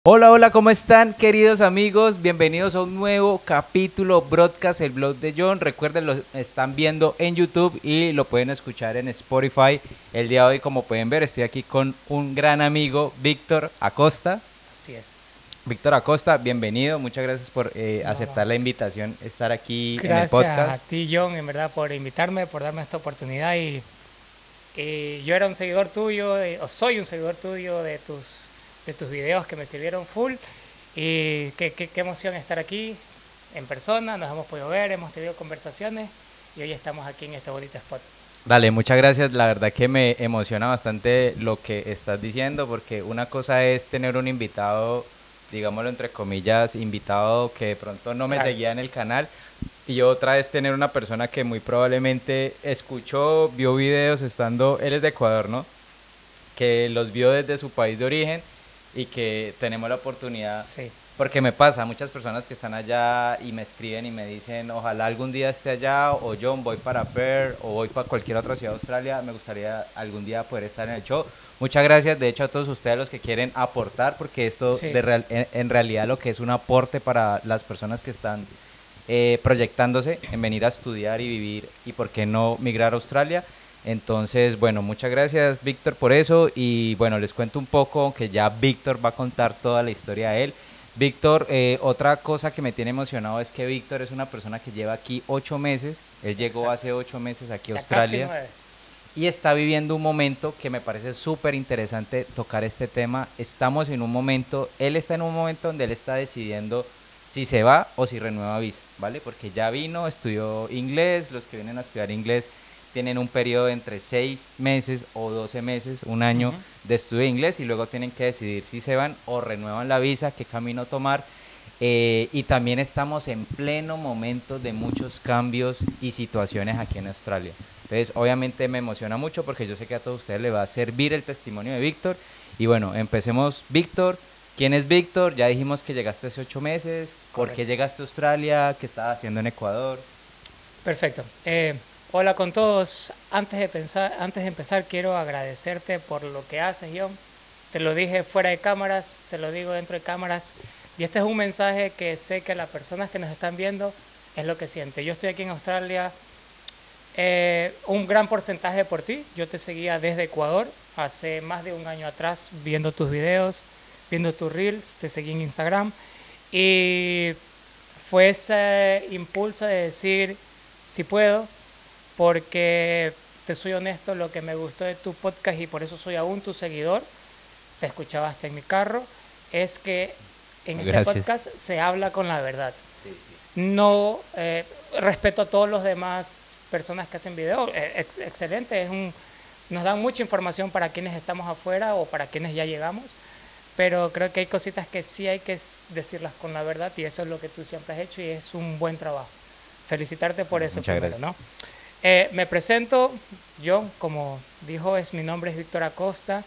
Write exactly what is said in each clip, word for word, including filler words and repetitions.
Hola, hola, ¿cómo están, queridos amigos? Bienvenidos a un nuevo capítulo broadcast, el blog de John. Recuerden, lo están viendo en YouTube y lo pueden escuchar en Spotify. El día de hoy, como pueden ver, estoy aquí con un gran amigo, Víctor Acosta. Así es. Víctor Acosta, bienvenido. Muchas gracias por eh, No, no. aceptar la invitación, estar aquí en el Gracias a podcast. ti, John, en verdad, por invitarme, por darme esta oportunidad. Y, y yo era un seguidor tuyo, eh, o soy un seguidor tuyo de tus, de tus videos que me sirvieron full. Y qué, qué, qué emoción estar aquí en persona. Nos hemos podido ver, hemos tenido conversaciones y hoy estamos aquí en este bonito spot. Dale, muchas gracias. La verdad que me emociona bastante lo que estás diciendo, porque una cosa es tener un invitado, digámoslo entre comillas, invitado que de pronto no me Claro. seguía en el canal, y otra es tener una persona que muy probablemente escuchó, vio videos estando, él es de Ecuador, ¿no? Que los vio desde su país de origen y que tenemos la oportunidad, Sí. porque me pasa, muchas personas que están allá y me escriben y me dicen, ojalá algún día esté allá, o John, voy para Perth, o voy para cualquier otra ciudad de Australia, me gustaría algún día poder estar en el show. Muchas gracias, de hecho, a todos ustedes los que quieren aportar, porque esto Sí. de real, en, en realidad lo que es un aporte para las personas que están eh, proyectándose en venir a estudiar y vivir, y por qué no migrar a Australia. Entonces, bueno, muchas gracias, Víctor, por eso. Y bueno, les cuento un poco, aunque ya Víctor va a contar toda la historia de él. Víctor, eh, otra cosa que me tiene emocionado es que Víctor es una persona que lleva aquí ocho meses. Él llegó Exacto. hace ocho meses aquí a Ya casi Australia nueve. y está viviendo un momento que me parece súper interesante tocar este tema. Estamos en un momento, él está en un momento donde él está decidiendo si se va o si renueva visa, ¿vale? Porque ya vino, estudió inglés, los que vienen a estudiar inglés tienen un periodo de entre seis meses o doce meses, un año Ujú. de estudio de inglés, y luego tienen que decidir si se van o renuevan la visa, qué camino tomar. Eh, y también estamos en pleno momento de muchos cambios y situaciones aquí en Australia. Entonces, obviamente me emociona mucho porque yo sé que a todos ustedes les va a servir el testimonio de Víctor. Y bueno, empecemos. Víctor, ¿quién es Víctor? Ya dijimos que llegaste hace ocho meses. ¿Por qué Correcto. llegaste a Australia? ¿Qué estabas haciendo en Ecuador? Perfecto. Eh, hola con todos. Antes de pensar, antes de empezar, quiero agradecerte por lo que haces, John. Te lo dije fuera de cámaras, te lo digo dentro de cámaras. Y este es un mensaje que sé que las personas que nos están viendo es lo que siente. Yo estoy aquí en Australia, eh, un gran porcentaje por ti. Yo te seguía desde Ecuador hace más de un año atrás, viendo tus videos, viendo tus reels, te seguí en Instagram. Y fue ese impulso de decir, si puedo, porque te soy honesto, lo que me gustó de tu podcast y por eso soy aún tu seguidor, te escuchaba hasta en mi carro, es que en este Gracias. podcast se habla con la verdad. No eh, respeto a todos los demás personas que hacen videos, eh, ex excelente, es un, nos dan mucha información para quienes estamos afuera o para quienes ya llegamos, pero creo que hay cositas que sí hay que decirlas con la verdad y eso es lo que tú siempre has hecho y es un buen trabajo. Felicitarte por eso Muchas primero, gracias. ¿no? Eh, me presento, yo, como dijo, es, mi nombre es Víctor Acosta.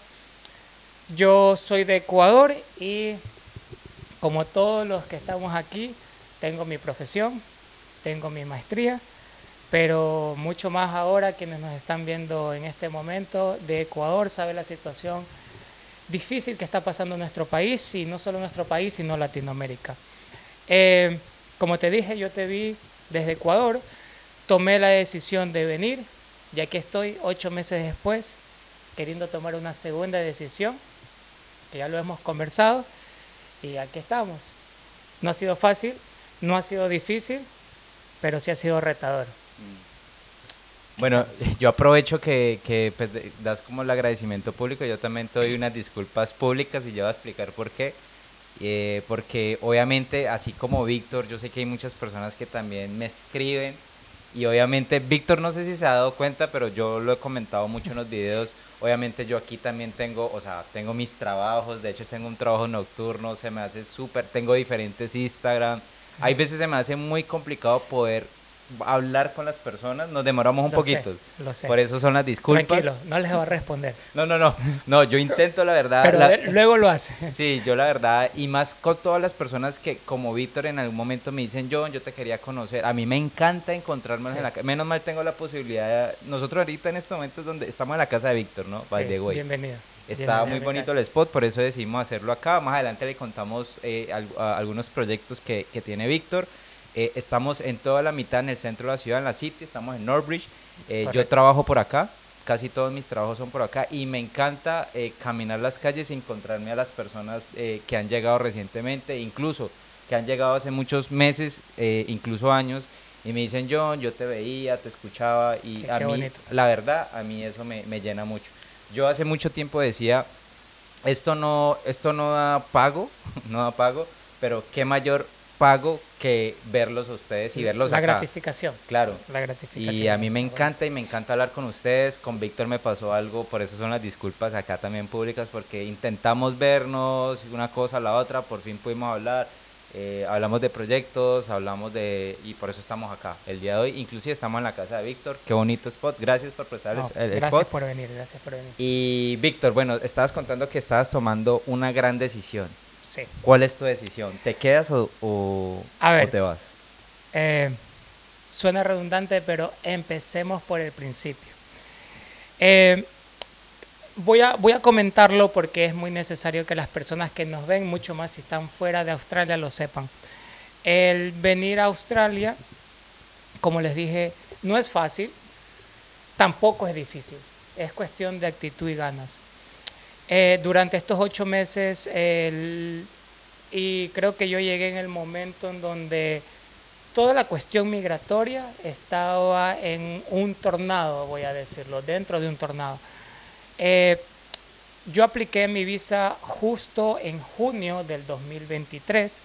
Yo soy de Ecuador y como todos los que estamos aquí, tengo mi profesión, tengo mi maestría, pero mucho más ahora quienes nos están viendo en este momento de Ecuador saben la situación difícil que está pasando en nuestro país y no solo nuestro país, sino Latinoamérica. Eh, como te dije, yo te vi desde Ecuador, tomé la decisión de venir, ya que estoy ocho meses después, queriendo tomar una segunda decisión, que ya lo hemos conversado, y aquí estamos. No ha sido fácil, no ha sido difícil, pero sí ha sido retador. Bueno, yo aprovecho que, que pues, das como el agradecimiento público, yo también te doy unas disculpas públicas y yo voy a explicar por qué. Eh, porque obviamente, así como Víctor, yo sé que hay muchas personas que también me escriben y obviamente Víctor no sé si se ha dado cuenta, pero yo lo he comentado mucho en los videos. Obviamente yo aquí también tengo, o sea, tengo mis trabajos, de hecho tengo un trabajo nocturno, se me hace súper, tengo diferentes Instagram. Hay veces se me hace muy complicado poder hablar con las personas, nos demoramos un Lo sé, poquito, lo sé. por eso son las disculpas. Tranquilo, no les va a responder. No, no, no, no, yo intento la verdad, Pero la, de, luego lo hace. sí, yo la verdad, y más con todas las personas que como Víctor en algún momento me dicen, John, yo te quería conocer, a mí me encanta encontrarme Sí. en la casa, menos mal tengo la posibilidad, de, nosotros ahorita en este momento es donde estamos en la casa de Víctor, ¿no? By Sí, the way. bienvenido. Estaba Bien, muy bien, bonito bien. el spot, por eso decidimos hacerlo acá. Más adelante le contamos eh, al- a- algunos proyectos que, que tiene Víctor. Eh, estamos en toda la mitad en el centro de la ciudad, en la City, estamos en Northbridge. Eh, yo Correcto. trabajo por acá, casi todos mis trabajos son por acá y me encanta eh, caminar las calles y encontrarme a las personas eh, que han llegado recientemente, incluso que han llegado hace muchos meses, eh, incluso años, y me dicen, John, yo te veía, te escuchaba, y Qué, a qué mí, bonito. la verdad, a mí eso me, me llena mucho. Yo hace mucho tiempo decía, esto no, esto no da pago, no da pago, pero qué mayor pago que verlos a ustedes y verlos La acá. gratificación. Claro. La Y gratificación a es, mí me es bonito. encanta y me encanta hablar con ustedes. Con Víctor me pasó algo, por eso son las disculpas acá también públicas, porque intentamos vernos una cosa a la otra, por fin pudimos hablar. Eh, hablamos de proyectos, hablamos de... y por eso estamos acá el día de hoy. Inclusive estamos en la casa de Víctor. Qué bonito spot. Gracias por prestar No, el, el gracias spot. por venir, gracias por venir. Y Víctor, bueno, estabas contando que estabas tomando una gran decisión. Sí. ¿Cuál es tu decisión? ¿Te quedas o, o, A o ver, te vas? eh, suena redundante, pero empecemos por el principio. Eh, voy, a, voy a comentarlo porque es muy necesario que las personas que nos ven, mucho más si están fuera de Australia, lo sepan. El venir a Australia, como les dije, no es fácil, tampoco es difícil. Es cuestión de actitud y ganas. Eh, durante estos ocho meses, el, y creo que yo llegué en el momento en donde toda la cuestión migratoria estaba en un tornado, voy a decirlo, dentro de un tornado. Eh, yo apliqué mi visa justo en junio del dos mil veintitrés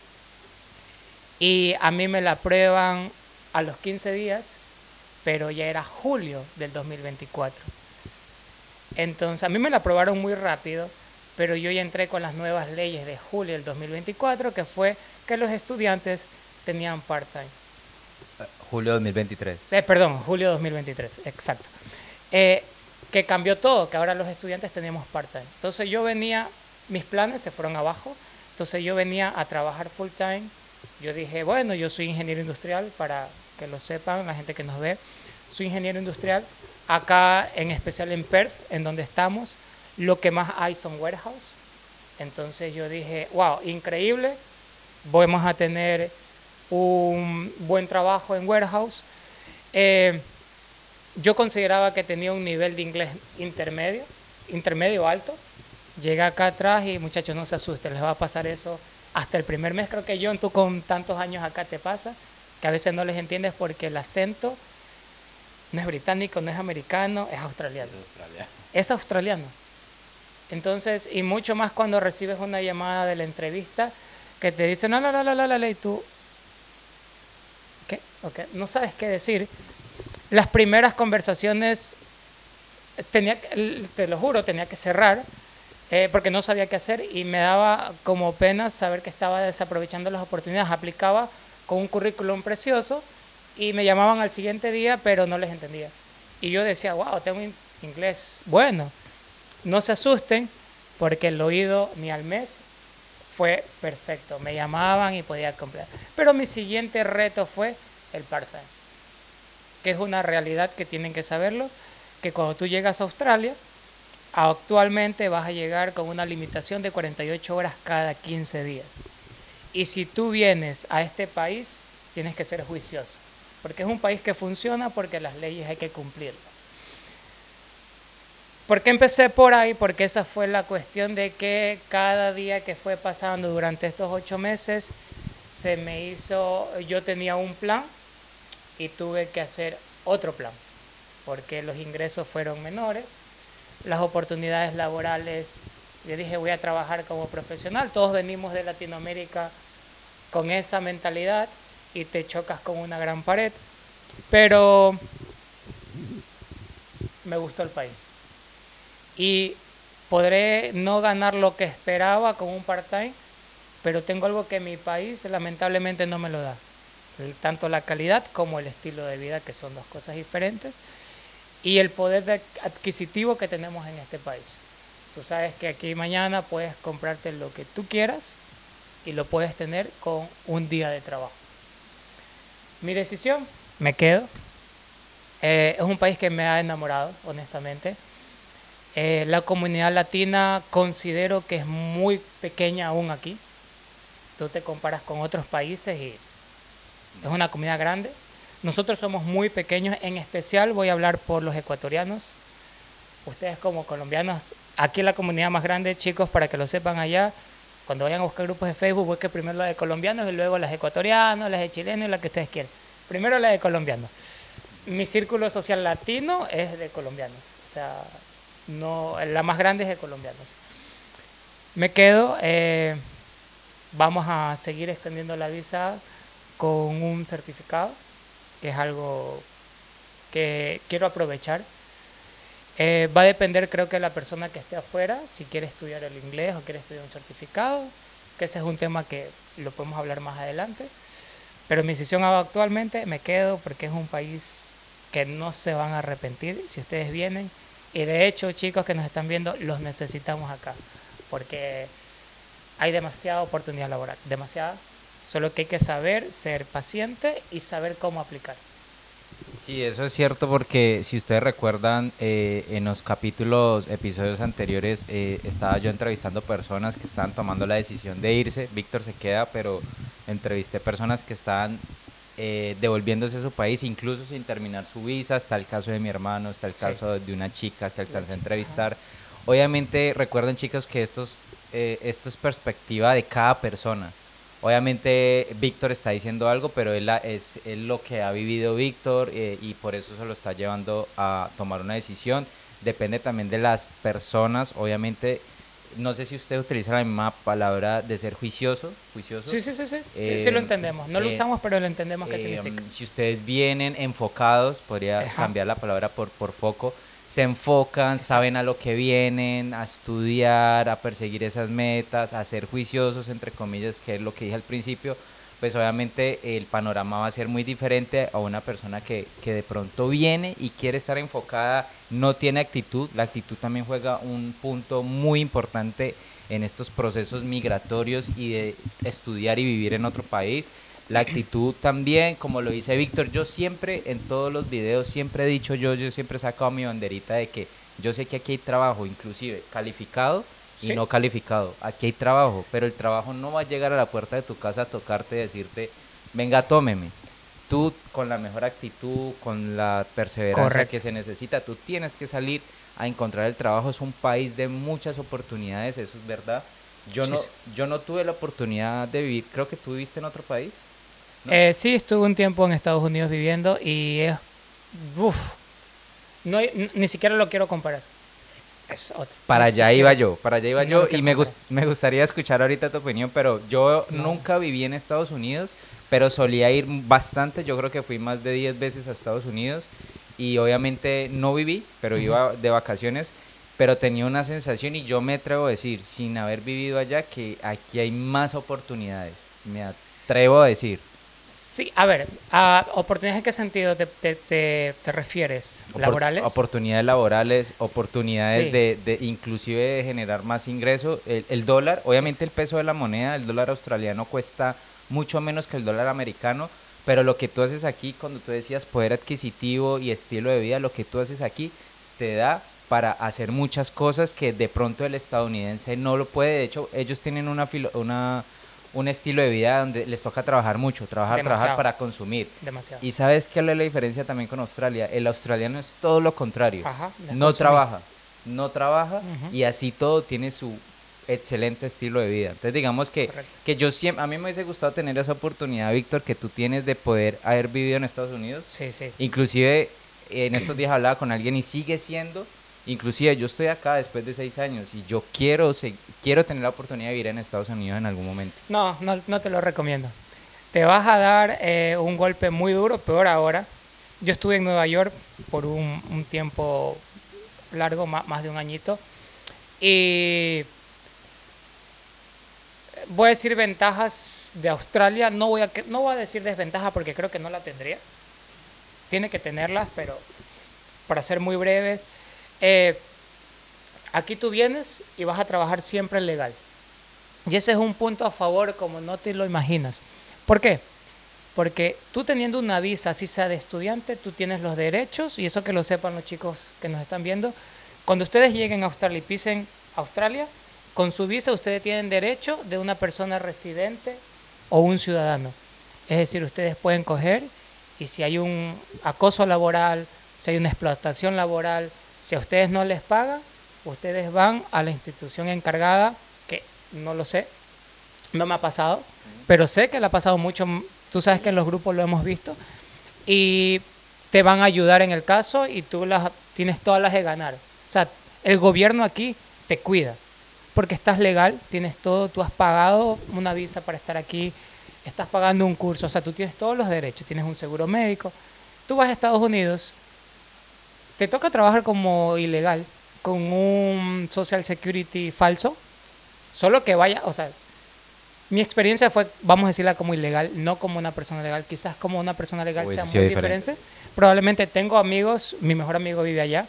y a mí me la aprueban a los quince días, pero ya era julio del dos mil veinticuatro. Entonces, a mí me la aprobaron muy rápido, pero yo ya entré con las nuevas leyes de julio del dos mil veinticuatro, que fue que los estudiantes tenían part-time. Julio dos mil veintitrés. Eh, perdón, julio dos mil veintitrés, exacto. Eh, que cambió todo, que ahora los estudiantes teníamos part-time. Entonces yo venía, mis planes se fueron abajo, entonces yo venía a trabajar full-time. Yo dije, bueno, yo soy ingeniero industrial, para que lo sepan la gente que nos ve, soy ingeniero industrial. Acá, en especial en Perth, en donde estamos, lo que más hay son warehouse. Entonces yo dije, wow, increíble, vamos a tener un buen trabajo en warehouse. Eh, yo consideraba que tenía un nivel de inglés intermedio, intermedio alto. Llegué acá atrás y muchachos, no se asusten, les va a pasar eso hasta el primer mes. Creo que yo, tú con tantos años acá te pasa, que a veces no les entiendes porque el acento no es británico, no es americano, es australiano. Es Australia. Es australiano. Entonces, y mucho más cuando recibes una llamada de la entrevista que te dice, no, no, no, no, no, no, y tú, ¿qué? Okay. No sabes qué decir. Las primeras conversaciones, tenía, te lo juro, tenía que cerrar, eh, porque no sabía qué hacer y me daba como pena saber que estaba desaprovechando las oportunidades. Aplicaba con un currículum precioso y me llamaban al siguiente día, pero no les entendía. Y yo decía, wow, tengo inglés bueno. No se asusten, porque el oído ni al mes fue perfecto. Me llamaban y podía comprar. Pero mi siguiente reto fue el part-time, que es una realidad que tienen que saberlo, que cuando tú llegas a Australia, actualmente vas a llegar con una limitación de cuarenta y ocho horas cada quince días. Y si tú vienes a este país, tienes que ser juicioso, porque es un país que funciona, porque las leyes hay que cumplirlas. ¿Por qué empecé por ahí? Porque esa fue la cuestión de que cada día que fue pasando durante estos ocho meses, se me hizo, yo tenía un plan y tuve que hacer otro plan, porque los ingresos fueron menores, las oportunidades laborales, yo dije voy a trabajar como profesional, todos venimos de Latinoamérica con esa mentalidad y te chocas con una gran pared, pero me gustó el país. Y podré no ganar lo que esperaba con un part-time, pero tengo algo que mi país lamentablemente no me lo da. Tanto la calidad como el estilo de vida, que son dos cosas diferentes, y el poder adquisitivo que tenemos en este país. Tú sabes que aquí mañana puedes comprarte lo que tú quieras y lo puedes tener con un día de trabajo. Mi decisión, me quedo. Eh, es un país que me ha enamorado, honestamente. Eh, la comunidad latina considero que es muy pequeña aún aquí. Tú te comparas con otros países y es una comunidad grande. Nosotros somos muy pequeños, en especial voy a hablar por los ecuatorianos. Ustedes como colombianos, aquí la comunidad más grande, chicos, para que lo sepan allá, cuando vayan a buscar grupos de Facebook, busquen primero la de colombianos y luego las de ecuatorianos, las de chilenos y las que ustedes quieran. Primero la de colombianos. Mi círculo social latino es de colombianos, o sea, no, la más grande es de colombianos. Me quedo, eh, vamos a seguir extendiendo la visa con un certificado, que es algo que quiero aprovechar. Eh, va a depender, creo que, de la persona que esté afuera, si quiere estudiar el inglés o quiere estudiar un certificado, que ese es un tema que lo podemos hablar más adelante. Pero mi decisión actualmente me quedo porque es un país que no se van a arrepentir si ustedes vienen. Y de hecho, chicos que nos están viendo, los necesitamos acá, porque hay demasiada oportunidad laboral, demasiada. Solo que hay que saber ser paciente y saber cómo aplicar. Sí, eso es cierto porque si ustedes recuerdan, eh, en los capítulos, episodios anteriores, eh, estaba yo entrevistando personas que estaban tomando la decisión de irse. Víctor se queda, pero entrevisté personas que estaban eh, devolviéndose a su país, incluso sin terminar su visa. Está el caso de mi hermano, está el caso sí. de una chica que alcancé a entrevistar. Obviamente, recuerden, chicos, que estos, eh, esto es perspectiva de cada persona. Obviamente Víctor está diciendo algo, pero él es, es lo que ha vivido Víctor, eh, y por eso se lo está llevando a tomar una decisión. Depende también de las personas, obviamente. No sé si usted utiliza la misma palabra de ser juicioso. juicioso. Sí, sí, sí, sí, eh, sí, sí lo entendemos. No eh, lo usamos, pero lo entendemos qué eh, significa. Si ustedes vienen enfocados, podría Ajá. cambiar la palabra por, por foco. Se enfocan, Exacto. saben a lo que vienen, a estudiar, a perseguir esas metas, a ser juiciosos, entre comillas, que es lo que dije al principio. Pues obviamente el panorama va a ser muy diferente a una persona que, que de pronto viene y quiere estar enfocada, no tiene actitud. La actitud también juega un punto muy importante en estos procesos migratorios y de estudiar y vivir en otro país. La actitud también, como lo dice Víctor, yo siempre en todos los videos, siempre he dicho yo, yo siempre he sacado mi banderita de que yo sé que aquí hay trabajo, inclusive calificado y ¿Sí? no calificado. Aquí hay trabajo, pero el trabajo no va a llegar a la puerta de tu casa a tocarte y decirte, venga, tómeme. Tú, con la mejor actitud, con la perseverancia Correcto. que se necesita, tú tienes que salir a encontrar el trabajo. Es un país de muchas oportunidades, eso es verdad. Yo, sí, no, yo no tuve la oportunidad de vivir, creo que tú viviste en otro país. ¿No? Eh, sí, estuve un tiempo en Estados Unidos viviendo y es... Uf, no, ni siquiera lo quiero comparar. Es otro. Para allá iba yo, para allá iba yo y me, gust, me gustaría escuchar ahorita tu opinión, pero yo no. nunca viví en Estados Unidos, pero solía ir bastante. Yo creo que fui más de diez veces a Estados Unidos y obviamente no viví, pero uh-huh. iba de vacaciones, pero tenía una sensación y yo me atrevo a decir, sin haber vivido allá, que aquí hay más oportunidades. Me atrevo a decir. Sí, a ver, ¿a oportunidades en qué sentido te, te, te, te refieres? ¿Laborales? Opor oportunidades laborales, oportunidades sí. de, de inclusive de generar más ingreso. El, el dólar, obviamente el peso de la moneda, el dólar australiano cuesta mucho menos que el dólar americano, pero lo que tú haces aquí, cuando tú decías poder adquisitivo y estilo de vida, lo que tú haces aquí te da para hacer muchas cosas que de pronto el estadounidense no lo puede. De hecho, ellos tienen una... una un estilo de vida donde les toca trabajar mucho, trabajar, Demasiado. trabajar para consumir. Demasiado. Y ¿sabes qué es la diferencia también con Australia? El australiano es todo lo contrario. Ajá, no trabaja, no trabaja uh-huh. y así todo tiene su excelente estilo de vida. Entonces digamos que, que yo siempre, a mí me hubiese gustado tener esa oportunidad, Víctor, que tú tienes de poder haber vivido en Estados Unidos. Sí, sí. Inclusive en estos días hablaba con alguien y sigue siendo... Inclusive yo estoy acá después de seis años y yo quiero, se, quiero tener la oportunidad de vivir en Estados Unidos en algún momento. No, no, no te lo recomiendo. Te vas a dar eh, un golpe muy duro, peor ahora. Yo estuve en Nueva York por un, un tiempo largo, más, más de un añito. Y voy a decir ventajas de Australia. No voy a, no voy a decir desventajas porque creo que no la tendría. Tiene que tenerlas, pero para ser muy breves... Eh, aquí tú vienes y vas a trabajar siempre legal. Y ese es un punto a favor como no te lo imaginas. ¿Por qué? Porque tú teniendo una visa, así sea de estudiante, tú tienes los derechos, y eso que lo sepan los chicos que nos están viendo, Cuando ustedes lleguen a Australia y pisen Australia, con su visa ustedes tienen derecho de una persona residente o un ciudadano. Es decir, ustedes pueden coger y si hay un acoso laboral, si hay una explotación laboral, si a ustedes no les pagan, ustedes van a la institución encargada, que no lo sé, no me ha pasado, pero sé que le ha pasado mucho, tú sabes que en los grupos lo hemos visto, y te van a ayudar en el caso y tú las, tienes todas las de ganar. O sea, el gobierno aquí te cuida, porque estás legal, tienes todo, tú has pagado una visa para estar aquí, estás pagando un curso, o sea, tú tienes todos los derechos, tienes un seguro médico. Tú vas a Estados Unidos, te toca trabajar como ilegal, con un Social Security falso, solo que vaya, o sea, mi experiencia fue, vamos a decirla como ilegal, no como una persona legal, quizás como una persona legal sea muy diferente. diferente. Probablemente tengo amigos, mi mejor amigo vive allá,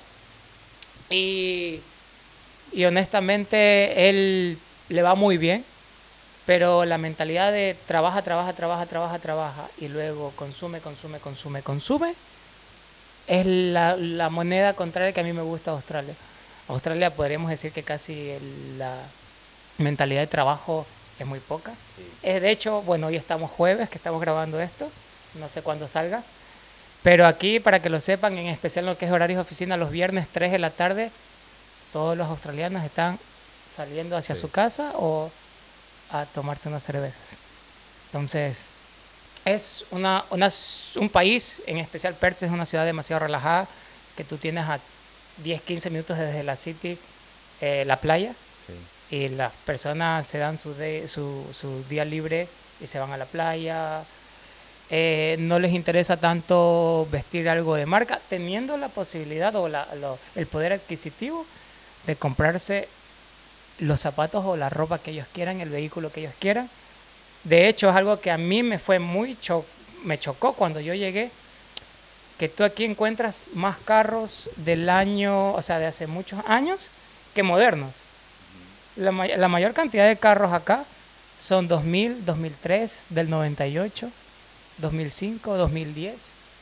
y, y honestamente él le va muy bien, pero la mentalidad de trabaja, trabaja, trabaja, trabaja, trabaja y luego consume, consume, consume, consume, es la, la moneda contraria que a mí me gusta de Australia. Australia podríamos decir que casi el, la mentalidad de trabajo es muy poca. Sí. Es de hecho, bueno, hoy estamos jueves, que estamos grabando esto, no sé cuándo salga, pero aquí, para que lo sepan, en especial lo que es horarios de oficina, los viernes tres de la tarde, todos los australianos están saliendo hacia sí. su casa o a tomarse unas cervezas. Entonces, es una, una, un país, en especial Perth, es una ciudad demasiado relajada, que tú tienes a diez, quince minutos desde la city, eh, la playa, sí. y las personas se dan su, de, su, su día libre y se van a la playa. Eh, no les interesa tanto vestir algo de marca, teniendo la posibilidad o la, lo, el poder adquisitivo de comprarse los zapatos o la ropa que ellos quieran, el vehículo que ellos quieran. De hecho, es algo que a mí me fue muy cho me chocó cuando yo llegué, que tú aquí encuentras más carros del año, o sea, de hace muchos años, que modernos. La, may la mayor cantidad de carros acá son dos mil, dos mil tres, del noventa y ocho, dos mil cinco, dos mil diez.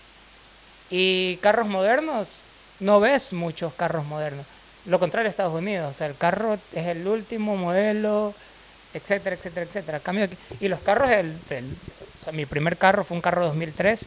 Y carros modernos, no ves muchos carros modernos. Lo contrario a Estados Unidos, o sea, el carro es el último modelo, etcétera, etcétera, etcétera. Cambio aquí. Y los carros, del, del, o sea, mi primer carro fue un carro dos mil tres.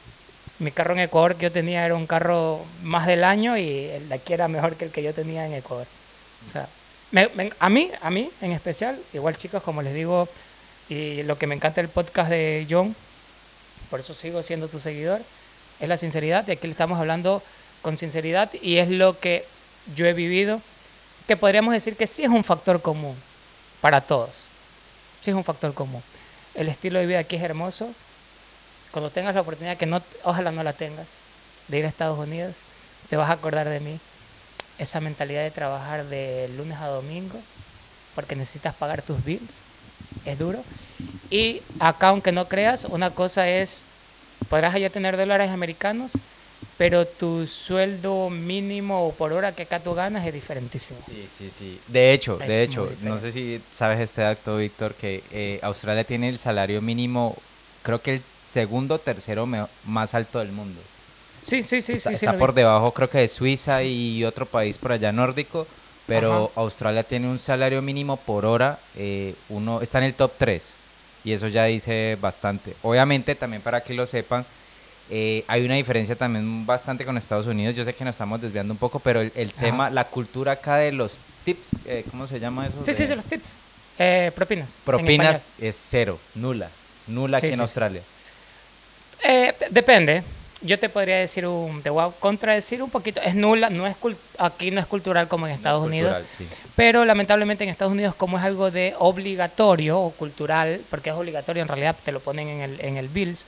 Mi carro en Ecuador que yo tenía era un carro más del año y el de aquí era mejor que el que yo tenía en Ecuador. O sea, me, me, a mí, a mí en especial, igual chicos, como les digo, y lo que me encanta del podcast de John, por eso sigo siendo tu seguidor, es la sinceridad. Y aquí le estamos hablando con sinceridad y es lo que yo he vivido, que podríamos decir que sí es un factor común para todos. Sí es un factor común. El estilo de vida aquí es hermoso. Cuando tengas la oportunidad, que no, ojalá no la tengas, de ir a Estados Unidos, te vas a acordar de mí. Esa mentalidad de trabajar de lunes a domingo, porque necesitas pagar tus bills, es duro. Y acá, aunque no creas, una cosa es, podrás allá tener dólares americanos, pero tu sueldo mínimo por hora que acá tú ganas es diferentísimo. Sí, sí, sí. De hecho, es de hecho, no sé si sabes este dato, Víctor, que eh, Australia tiene el salario mínimo, creo que el segundo o tercero más alto del mundo. Sí, sí, sí. Está, sí, está sí, por debajo, creo que de Suiza y otro país por allá nórdico, pero ajá. Australia tiene un salario mínimo por hora, eh, uno está en el top tres, y eso ya dice bastante. Obviamente, también para que lo sepan, Eh, hay una diferencia también bastante con Estados Unidos. Yo sé que nos estamos desviando un poco, pero el, el tema, la cultura acá de los tips, eh, ¿cómo se llama eso? Sí, de... sí, sí, los tips. Eh, propinas. Propinas es cero, nula. Nula sí, aquí en sí, Australia. Sí. Eh, depende. Yo te podría decir, un, te voy a contradecir un poquito. Es nula, no es aquí no es cultural como en Estados no Unidos. Cultural, sí. Pero lamentablemente en Estados Unidos, como es algo de obligatorio o cultural, porque es obligatorio, en realidad te lo ponen en el, en el bills,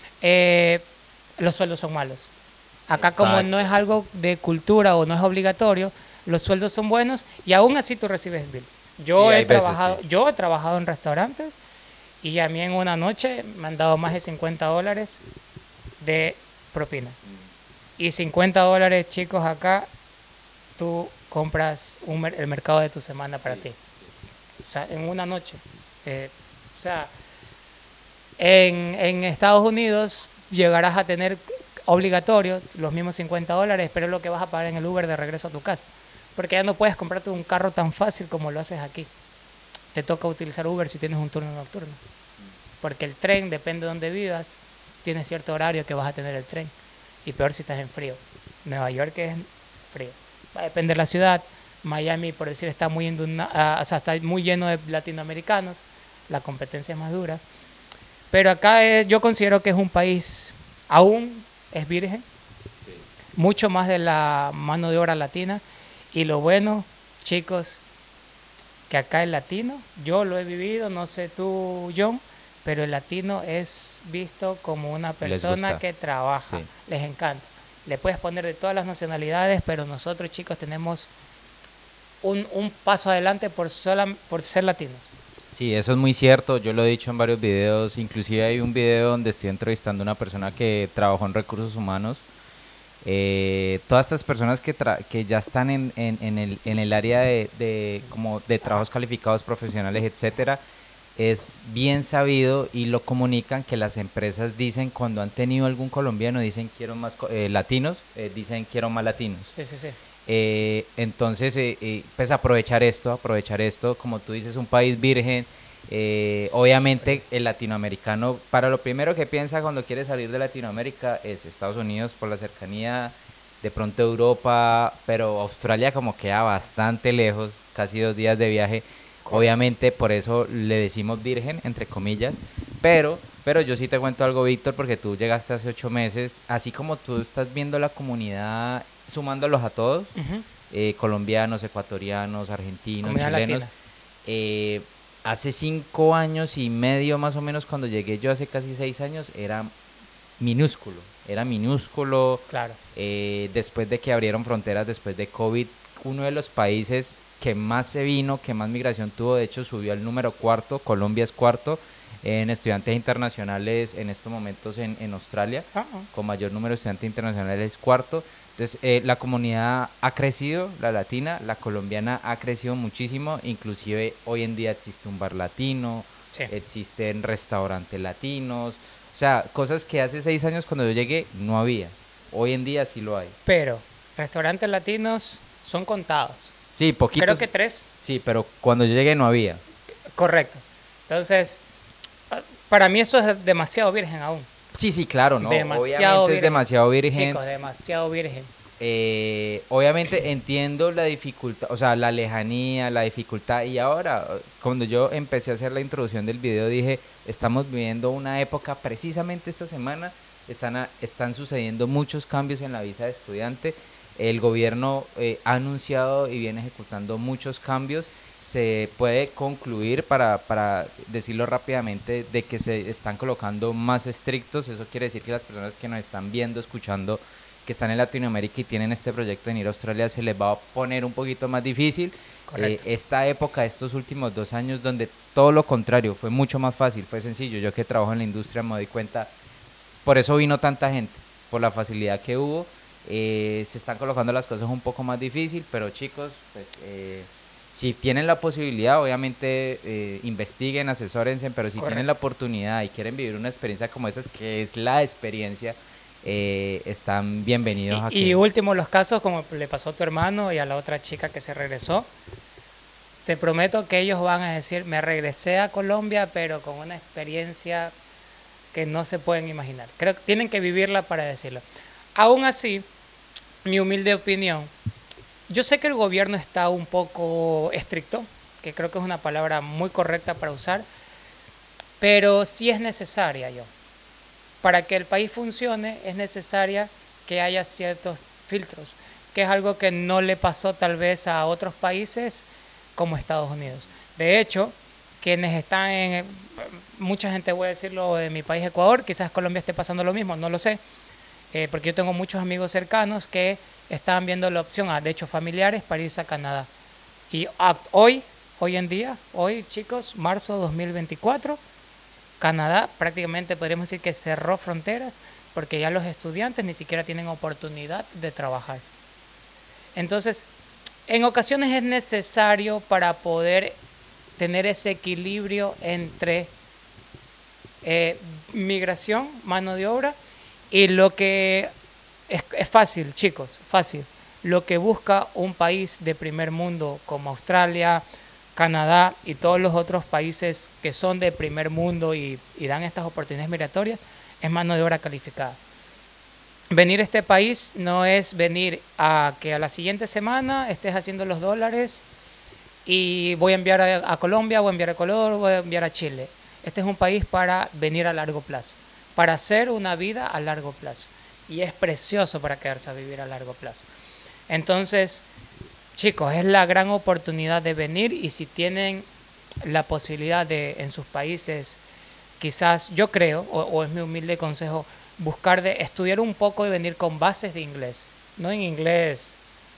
eh, los sueldos son malos. Acá exacto. Como no es algo de cultura o no es obligatorio, los sueldos son buenos y aún así tú recibes bill. Yo, sí, he, trabajado, veces, sí. yo he trabajado en restaurantes y a mí en una noche me han dado más de cincuenta dólares de propina. Mm. Y cincuenta dólares, chicos, acá tú compras un, el mercado de tu semana para sí. ti. O sea, en una noche. Eh, o sea, en, en Estados Unidos llegarás a tener obligatorio los mismos cincuenta dólares, pero es lo que vas a pagar en el Uber de regreso a tu casa. porque ya no puedes comprarte un carro tan fácil como lo haces aquí. Te toca utilizar Uber si tienes un turno nocturno, porque el tren, depende de dónde vivas, tiene cierto horario que vas a tener el tren, y peor si estás en frío. Nueva York es frío, va a depender de la ciudad. Miami, por decir, está muy, induna, uh, o sea, está muy lleno de latinoamericanos, la competencia es más dura, pero acá es, yo considero que es un país, aún es virgen, sí, mucho más de la mano de obra latina, y lo bueno, chicos, que acá el latino, yo lo he vivido, no sé tú, John, pero el latino es visto como una persona que trabaja, sí, les encanta. Le puedes poner de todas las nacionalidades, pero nosotros, chicos, tenemos un, un paso adelante por, sola, por ser latinos. Sí, eso es muy cierto, yo lo he dicho en varios videos, inclusive hay un video donde estoy entrevistando a una persona que trabajó en recursos humanos. Eh, todas estas personas que, tra que ya están en, en, en, el, en el área de, de, como de trabajos calificados, profesionales, etcétera, es bien sabido y lo comunican que las empresas dicen cuando han tenido algún colombiano, dicen quiero más eh, latinos, eh, dicen quiero más latinos. Sí, sí, sí. Eh, entonces, eh, eh, pues aprovechar esto, aprovechar esto, como tú dices, un país virgen. Eh, obviamente el latinoamericano, para lo primero que piensa cuando quiere salir de Latinoamérica es Estados Unidos por la cercanía, de pronto Europa, pero Australia como queda bastante lejos, casi dos días de viaje. Correcto. Obviamente por eso le decimos virgen, entre comillas, pero, pero yo sí te cuento algo, Víctor, porque tú llegaste hace ocho meses, así como tú estás viendo la comunidad, sumándolos a todos, uh-huh, eh, colombianos, ecuatorianos, argentinos, comunidad chilenos, eh, hace cinco años y medio más o menos cuando llegué yo, hace casi seis años, era minúsculo, era minúsculo. Claro. Eh, después de que abrieron fronteras, después de COVID, uno de los países que más se vino, que más migración tuvo, de hecho subió al número cuarto, Colombia es cuarto, en estudiantes internacionales en estos momentos en, en Australia, uh-huh, con mayor número de estudiantes internacionales es cuarto. Entonces, eh, la comunidad ha crecido, la latina, la colombiana ha crecido muchísimo, inclusive hoy en día existe un bar latino, sí, existen restaurantes latinos, o sea, cosas que hace seis años cuando yo llegué no había, hoy en día sí lo hay. Pero, restaurantes latinos son contados. Sí, poquitos. Creo que tres. Sí, pero cuando yo llegué no había. Correcto. Entonces, para mí eso es demasiado virgen aún. Sí, sí, claro, ¿no? Demasiado obviamente virgen. Es demasiado virgen. Chicos, demasiado virgen. Eh, obviamente entiendo la dificultad, o sea, la lejanía, la dificultad. Y ahora, cuando yo empecé a hacer la introducción del video, dije, estamos viviendo una época, precisamente esta semana, están, a, están sucediendo muchos cambios en la visa de estudiante. El gobierno eh, ha anunciado y viene ejecutando muchos cambios. Se puede concluir, para, para decirlo rápidamente, de que se están colocando más estrictos. Eso quiere decir que las personas que nos están viendo, escuchando, que están en Latinoamérica y tienen este proyecto de ir a Australia, se les va a poner un poquito más difícil. Eh, esta época, estos últimos dos años, donde todo lo contrario, fue mucho más fácil, fue sencillo. Yo que trabajo en la industria me doy cuenta, por eso vino tanta gente, por la facilidad que hubo. Eh, se están colocando las cosas un poco más difícil, pero chicos, pues... Eh, si tienen la posibilidad, obviamente eh, investiguen, asesórense, pero si Correcto. Tienen la oportunidad y quieren vivir una experiencia como esta, que es la experiencia, eh, están bienvenidos y, aquí. Y último, los casos, como le pasó a tu hermano y a la otra chica que se regresó, te prometo que ellos van a decir, me regresé a Colombia, pero con una experiencia que no se pueden imaginar. Creo que tienen que vivirla para decirlo. Aún así, mi humilde opinión, yo sé que el gobierno está un poco estricto, que creo que es una palabra muy correcta para usar, pero sí es necesaria, yo. Para que el país funcione es necesaria que haya ciertos filtros, que es algo que no le pasó tal vez a otros países como Estados Unidos. De hecho, quienes están en, mucha gente, voy a decirlo, de mi país Ecuador, quizás Colombia esté pasando lo mismo, no lo sé, eh, porque yo tengo muchos amigos cercanos que estaban viendo la opción, ah, de hecho familiares, para irse a Canadá. Y ah, hoy, hoy en día, hoy chicos, marzo dos mil veinticuatro, Canadá prácticamente podríamos decir que cerró fronteras porque ya los estudiantes ni siquiera tienen oportunidad de trabajar. Entonces, en ocasiones es necesario para poder tener ese equilibrio entre eh, migración, mano de obra, y lo que... Es, es fácil, chicos, fácil. lo que busca un país de primer mundo como Australia, Canadá y todos los otros países que son de primer mundo y, y dan estas oportunidades migratorias es mano de obra calificada. Venir a este país no es venir a que a la siguiente semana estés haciendo los dólares y voy a enviar a, a Colombia, voy a enviar a Ecuador, voy a enviar a Chile. Este es un país para venir a largo plazo, para hacer una vida a largo plazo. Y es precioso para quedarse a vivir a largo plazo. Entonces, chicos, es la gran oportunidad de venir, y si tienen la posibilidad de en sus países, quizás yo creo, o, o es mi humilde consejo, buscar de estudiar un poco y venir con bases de inglés, no en inglés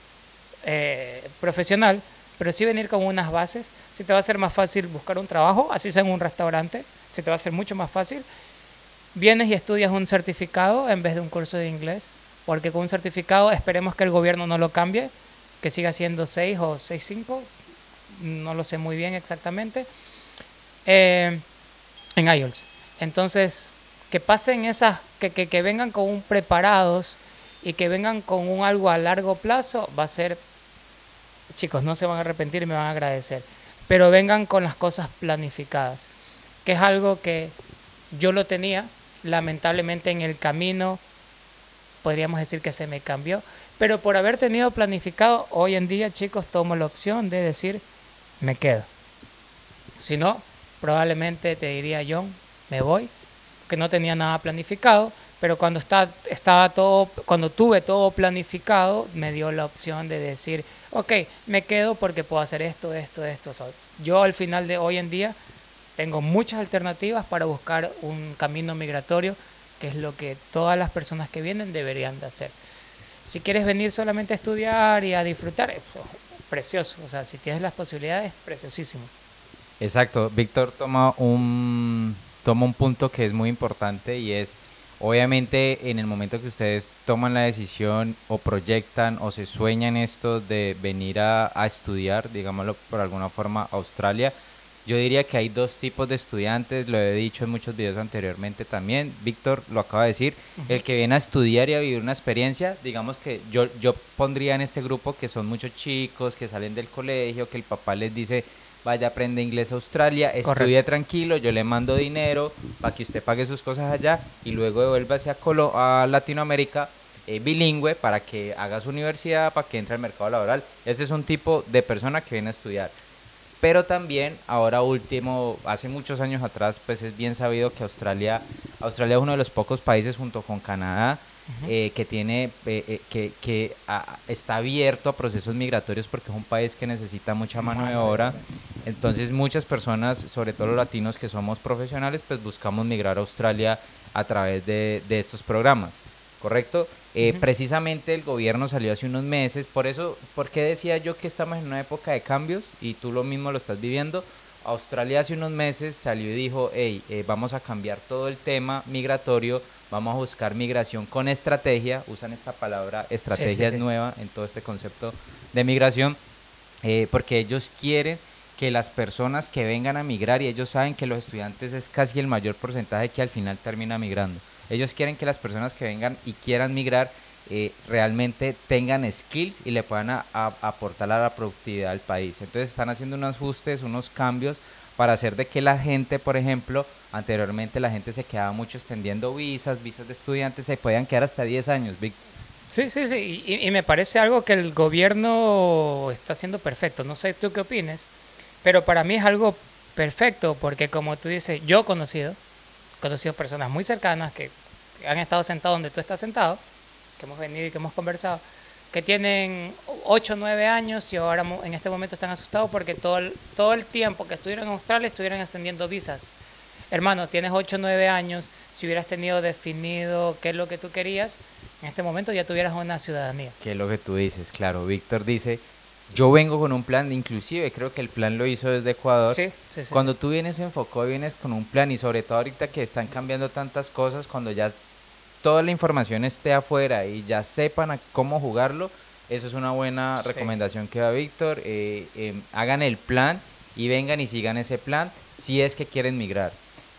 eh, profesional, pero sí venir con unas bases. Si te va a ser más fácil buscar un trabajo, así sea en un restaurante, si te va a ser mucho más fácil, vienes y estudias un certificado en vez de un curso de inglés, porque con un certificado esperemos que el gobierno no lo cambie, que siga siendo seis o seis punto cinco, no lo sé muy bien exactamente, eh, en I E L T S. Entonces, que pasen esas, que, que, que vengan con un preparados y que vengan con un algo a largo plazo, va a ser, chicos, no se van a arrepentir y me van a agradecer, pero vengan con las cosas planificadas, que es algo que yo lo tenía, lamentablemente en el camino podríamos decir que se me cambió, pero por haber tenido planificado, hoy en día, chicos, tomo la opción de decir, me quedo. Si no, probablemente te diría, John, me voy, que no tenía nada planificado, pero cuando está, estaba todo, cuando tuve todo planificado, me dio la opción de decir, ok, me quedo porque puedo hacer esto, esto, esto. O sea, yo al final de hoy en día tengo muchas alternativas para buscar un camino migratorio, que es lo que todas las personas que vienen deberían de hacer. Si quieres venir solamente a estudiar y a disfrutar, pues, precioso. O sea, si tienes las posibilidades, preciosísimo. Exacto. Víctor toma un, toma un punto que es muy importante, y es, obviamente, en el momento que ustedes toman la decisión o proyectan o se sueñan esto de venir a, a estudiar, digámoslo por alguna forma, a Australia, yo diría que hay dos tipos de estudiantes, lo he dicho en muchos videos anteriormente también, Víctor lo acaba de decir, uh-huh. El que viene a estudiar y a vivir una experiencia, digamos que yo, yo pondría en este grupo que son muchos chicos que salen del colegio, que el papá les dice, vaya, aprende inglés a Australia, estudie Correcto. Tranquilo, yo le mando dinero para que usted pague sus cosas allá y luego devuélvase a, Colo a Latinoamérica eh, bilingüe para que haga su universidad, para que entre al mercado laboral. Este es un tipo de persona que viene a estudiar. Pero también, ahora último, hace muchos años atrás, pues es bien sabido que Australia, Australia es uno de los pocos países junto con Canadá uh-huh. eh, que tiene, eh, eh, que, que a, está abierto a procesos migratorios, porque es un país que necesita mucha mano de obra. Entonces muchas personas, sobre todo los latinos que somos profesionales, pues buscamos migrar a Australia a través de, de estos programas, ¿correcto? Eh, uh-huh. Precisamente el gobierno salió hace unos meses, por eso, ¿por qué decía yo que estamos en una época de cambios? Y tú lo mismo lo estás viviendo. Australia hace unos meses salió y dijo, hey, eh, vamos a cambiar todo el tema migratorio, vamos a buscar migración con estrategia, usan esta palabra, estrategia sí, sí, es sí. nueva en todo este concepto de migración, eh, porque ellos quieren que las personas que vengan a migrar, y ellos saben que los estudiantes es casi el mayor porcentaje que al final termina migrando. Ellos quieren que las personas que vengan y quieran migrar eh, realmente tengan skills y le puedan a, a, aportar a la productividad del país. Entonces están haciendo unos ajustes, unos cambios para hacer de que la gente, por ejemplo, anteriormente la gente se quedaba mucho extendiendo visas, visas de estudiantes, se podían quedar hasta diez años. Víctor. Sí, sí, sí, y, y me parece algo que el gobierno está haciendo perfecto. No sé tú qué opines, pero para mí es algo perfecto, porque como tú dices, yo he conocido, conocido personas muy cercanas que han estado sentados donde tú estás sentado, que hemos venido y que hemos conversado, que tienen ocho o nueve años y ahora en este momento están asustados porque todo el, todo el tiempo que estuvieron en Australia estuvieron extendiendo visas. Hermano, tienes ocho o nueve años, si hubieras tenido definido qué es lo que tú querías, en este momento ya tuvieras una ciudadanía. ¿Qué es lo que tú dices? Claro, Víctor dice, yo vengo con un plan, inclusive creo que el plan lo hizo desde Ecuador. Sí, sí, sí, cuando sí. tú vienes enfocado, vienes con un plan, y sobre todo ahorita que están cambiando tantas cosas, cuando ya toda la información esté afuera y ya sepan a cómo jugarlo, eso es una buena sí. recomendación que da Víctor. Eh, eh, hagan el plan y vengan y sigan ese plan si es que quieren migrar.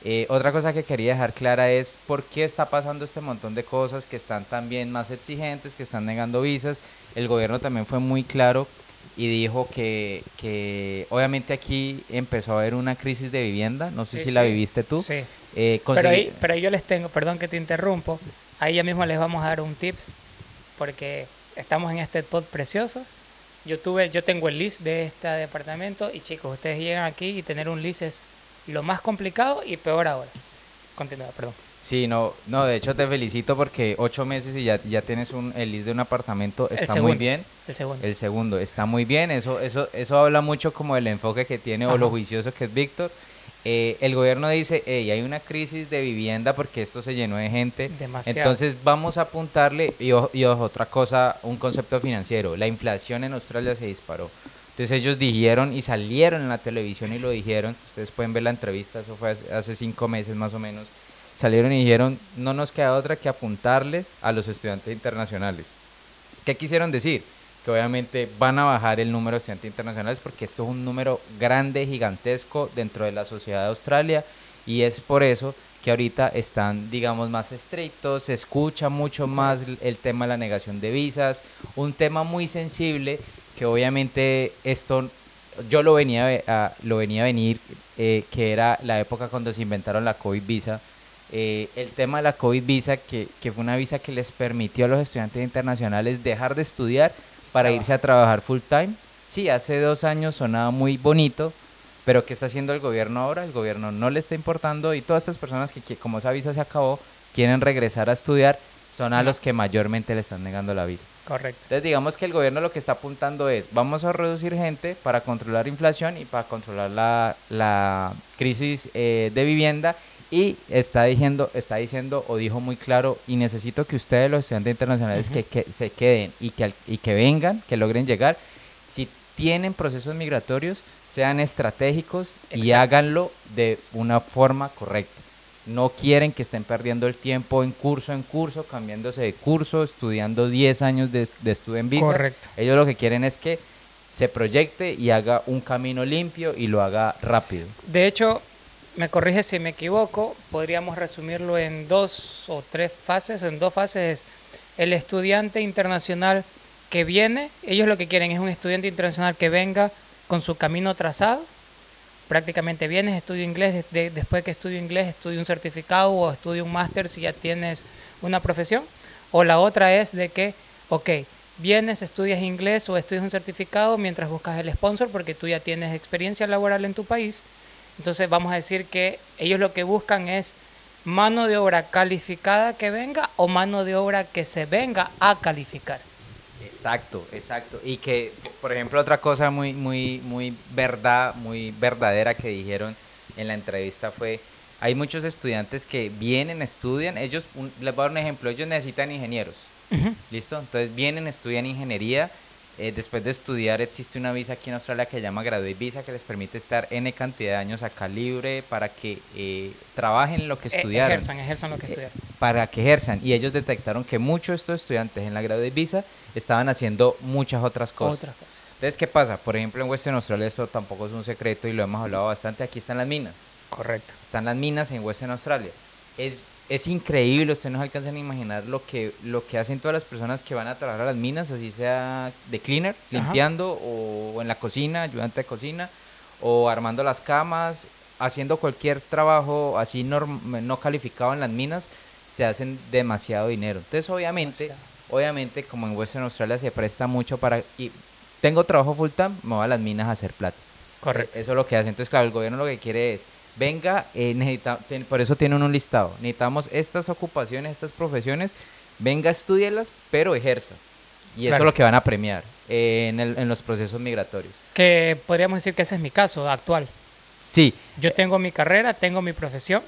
Eh, otra cosa que quería dejar clara es por qué está pasando este montón de cosas que están también más exigentes, que están negando visas. El gobierno también fue muy claro y dijo que, que obviamente aquí empezó a haber una crisis de vivienda, no sé Sí, si la sí, viviste tú. sí. Eh, Pero conseguí- ahí, pero ahí yo les tengo, perdón que te interrumpo, ahí ya mismo les vamos a dar un tips, porque estamos en este pod precioso. Yo tuve, yo tengo el list de este departamento y chicos, ustedes llegan aquí y tener un list es lo más complicado y peor ahora. Continúa, perdón. Sí, no, no, de hecho te felicito porque ocho meses y ya, ya tienes un, el list de un apartamento, El está muy segundo, bien. el segundo. El segundo, está muy bien, eso, eso, eso habla mucho como del enfoque que tiene o Ajá. lo juicioso que es Víctor. Eh, el gobierno dice, hey, hay una crisis de vivienda porque esto se llenó de gente, Demasiado. entonces vamos a apuntarle, y, o- y ojo, otra cosa, un concepto financiero, la inflación en Australia se disparó. Entonces ellos dijeron y salieron en la televisión y lo dijeron, ustedes pueden ver la entrevista, eso fue hace, hace cinco meses más o menos, salieron y dijeron, no nos queda otra que apuntarles a los estudiantes internacionales. ¿Qué quisieron decir? Que obviamente van a bajar el número de estudiantes internacionales porque esto es un número grande, gigantesco dentro de la sociedad de Australia y es por eso que ahorita están, digamos, más estrictos, se escucha mucho más el, el tema de la negación de visas, un tema muy sensible que obviamente esto yo lo venía, a ve- a- lo venía a venir, eh, que era la época cuando se inventaron la COVID visa. Eh, el tema de la COVID visa, que, que fue una visa que les permitió a los estudiantes internacionales dejar de estudiar para Trabajar. irse a trabajar full time. Sí, hace dos años sonaba muy bonito, pero ¿qué está haciendo el gobierno ahora? El gobierno no le está importando y todas estas personas que, que como esa visa se acabó, quieren regresar a estudiar, son a No. los que mayormente le están negando la visa. Correcto. Entonces digamos que el gobierno lo que está apuntando es, vamos a reducir gente para controlar inflación y para controlar la, la crisis eh, de vivienda y está diciendo, está diciendo o dijo muy claro, y necesito que ustedes los estudiantes internacionales Ujú. que, que se queden y que, al- y que vengan, que logren llegar, si tienen procesos migratorios, sean estratégicos y Exacto. háganlo de una forma correcta. No quieren que estén perdiendo el tiempo en curso en curso, cambiándose de curso, estudiando diez años de, de estudio en visa. Correcto. Ellos lo que quieren es que se proyecte y haga un camino limpio y lo haga rápido. De hecho, me corrige si me equivoco, podríamos resumirlo en dos o tres fases. En dos fases es el estudiante internacional que viene, ellos lo que quieren es un estudiante internacional que venga con su camino trazado. Prácticamente vienes, estudio inglés, de- de- después que estudio inglés, estudio un certificado o estudio un máster si ya tienes una profesión. O la otra es de que, ok, vienes, estudias inglés o estudias un certificado mientras buscas el sponsor porque tú ya tienes experiencia laboral en tu país. Entonces vamos a decir que ellos lo que buscan es mano de obra calificada que venga o mano de obra que se venga a calificar. Exacto, exacto. Y que, por ejemplo, otra cosa muy, muy, muy verdad, muy verdadera que dijeron en la entrevista fue, hay muchos estudiantes que vienen, estudian, ellos, un- les voy a dar un ejemplo, ellos necesitan ingenieros, Ujú. ¿listo? Entonces vienen, estudian ingeniería, eh, después de estudiar existe una visa aquí en Australia que se llama Graduate Visa que les permite estar N cantidad de años acá libre para que eh, trabajen lo que E- estudiaron. Ejerzan, ejerzan lo que Eh, estudiaron. para que ejerzan y ellos detectaron que muchos de estos estudiantes en la Graduate Visa estaban haciendo muchas otras cosas. Otras cosas. Entonces, ¿qué pasa? Por ejemplo, en Western Australia esto tampoco es un secreto y lo hemos hablado bastante, aquí están las minas. Correcto. Están las minas en Western Australia. Es, es increíble, ustedes no se alcanzan a imaginar lo que, lo que hacen todas las personas que van a trabajar a las minas, así sea de cleaner, limpiando, o en la cocina, ayudante de cocina, o armando las camas, haciendo cualquier trabajo así norm- no calificado en las minas, se hacen demasiado dinero. Entonces, obviamente, Demasiado. obviamente, como en Western Australia se presta mucho para... Y tengo trabajo full time, me voy a las minas a hacer plata. Correcto. Eh, Eso es lo que hace. Entonces, claro, el gobierno lo que quiere es, venga, eh, necesita, ten- por eso tienen un listado. Necesitamos estas ocupaciones, estas profesiones, venga, estúdielas, pero ejerza. Y eso Claro. es lo que van a premiar eh, en, el- en los procesos migratorios. Que podríamos decir que ese es mi caso actual. Sí, Yo tengo mi carrera, tengo mi profesión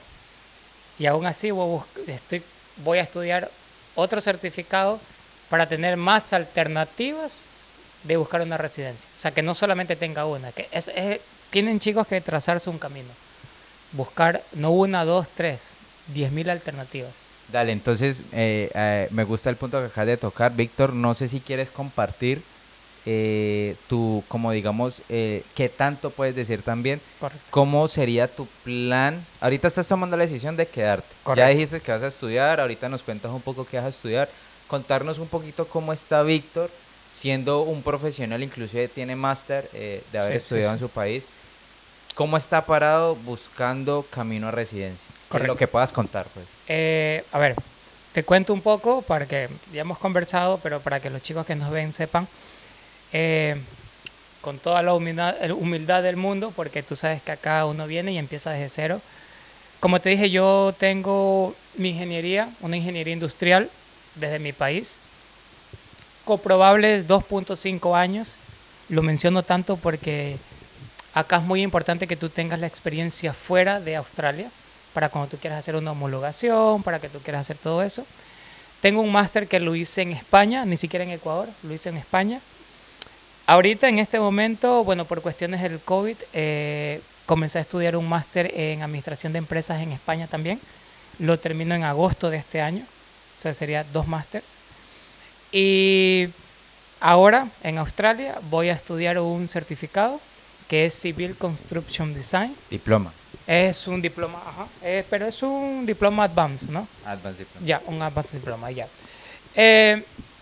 y aún así voy a, bus- estoy, voy a estudiar otro certificado para tener más alternativas de buscar una residencia. O sea, que no solamente tenga una. Que es, es- tienen chicos que trazarse un camino. Buscar no una, dos, tres, diez mil alternativas. dale, entonces eh, eh, me gusta el punto que acabas de tocar. Víctor, no sé si quieres compartir eh, tu, como digamos, eh, qué tanto puedes decir también, Correcto. cómo sería tu plan. Ahorita estás tomando la decisión de quedarte. Correcto. Ya dijiste que vas a estudiar, ahorita nos cuentas un poco qué vas a estudiar. Contarnos un poquito cómo está Víctor, siendo un profesional, inclusive tiene máster eh, de haber Sí, estudiado sí, en sí. su país. ¿Cómo está parado buscando camino a residencia? Correcto. Lo que puedas contar, pues. Eh, a ver, te cuento un poco para que ya hemos conversado, pero para que los chicos que nos ven sepan, eh, con toda la humildad, humildad del mundo, porque tú sabes que acá uno viene y empieza desde cero. Como te dije, yo tengo mi ingeniería, una ingeniería industrial desde mi país, comprobables dos punto cinco años. Lo menciono tanto porque acá es muy importante que tú tengas la experiencia fuera de Australia para cuando tú quieras hacer una homologación, para que tú quieras hacer todo eso. Tengo un máster que lo hice en España, ni siquiera en Ecuador, lo hice en España. Ahorita, en este momento, bueno, por cuestiones del COVID, eh, comencé a estudiar un máster en Administración de Empresas en España también. Lo termino en agosto de este año, o sea, sería dos másters. Y ahora, en Australia, voy a estudiar un certificado que es Civil Construction Design. Diploma. Es un diploma, ajá, eh, pero es un diploma advanced, ¿no? Advanced diploma. Ya, un advanced diploma, ya. Eh,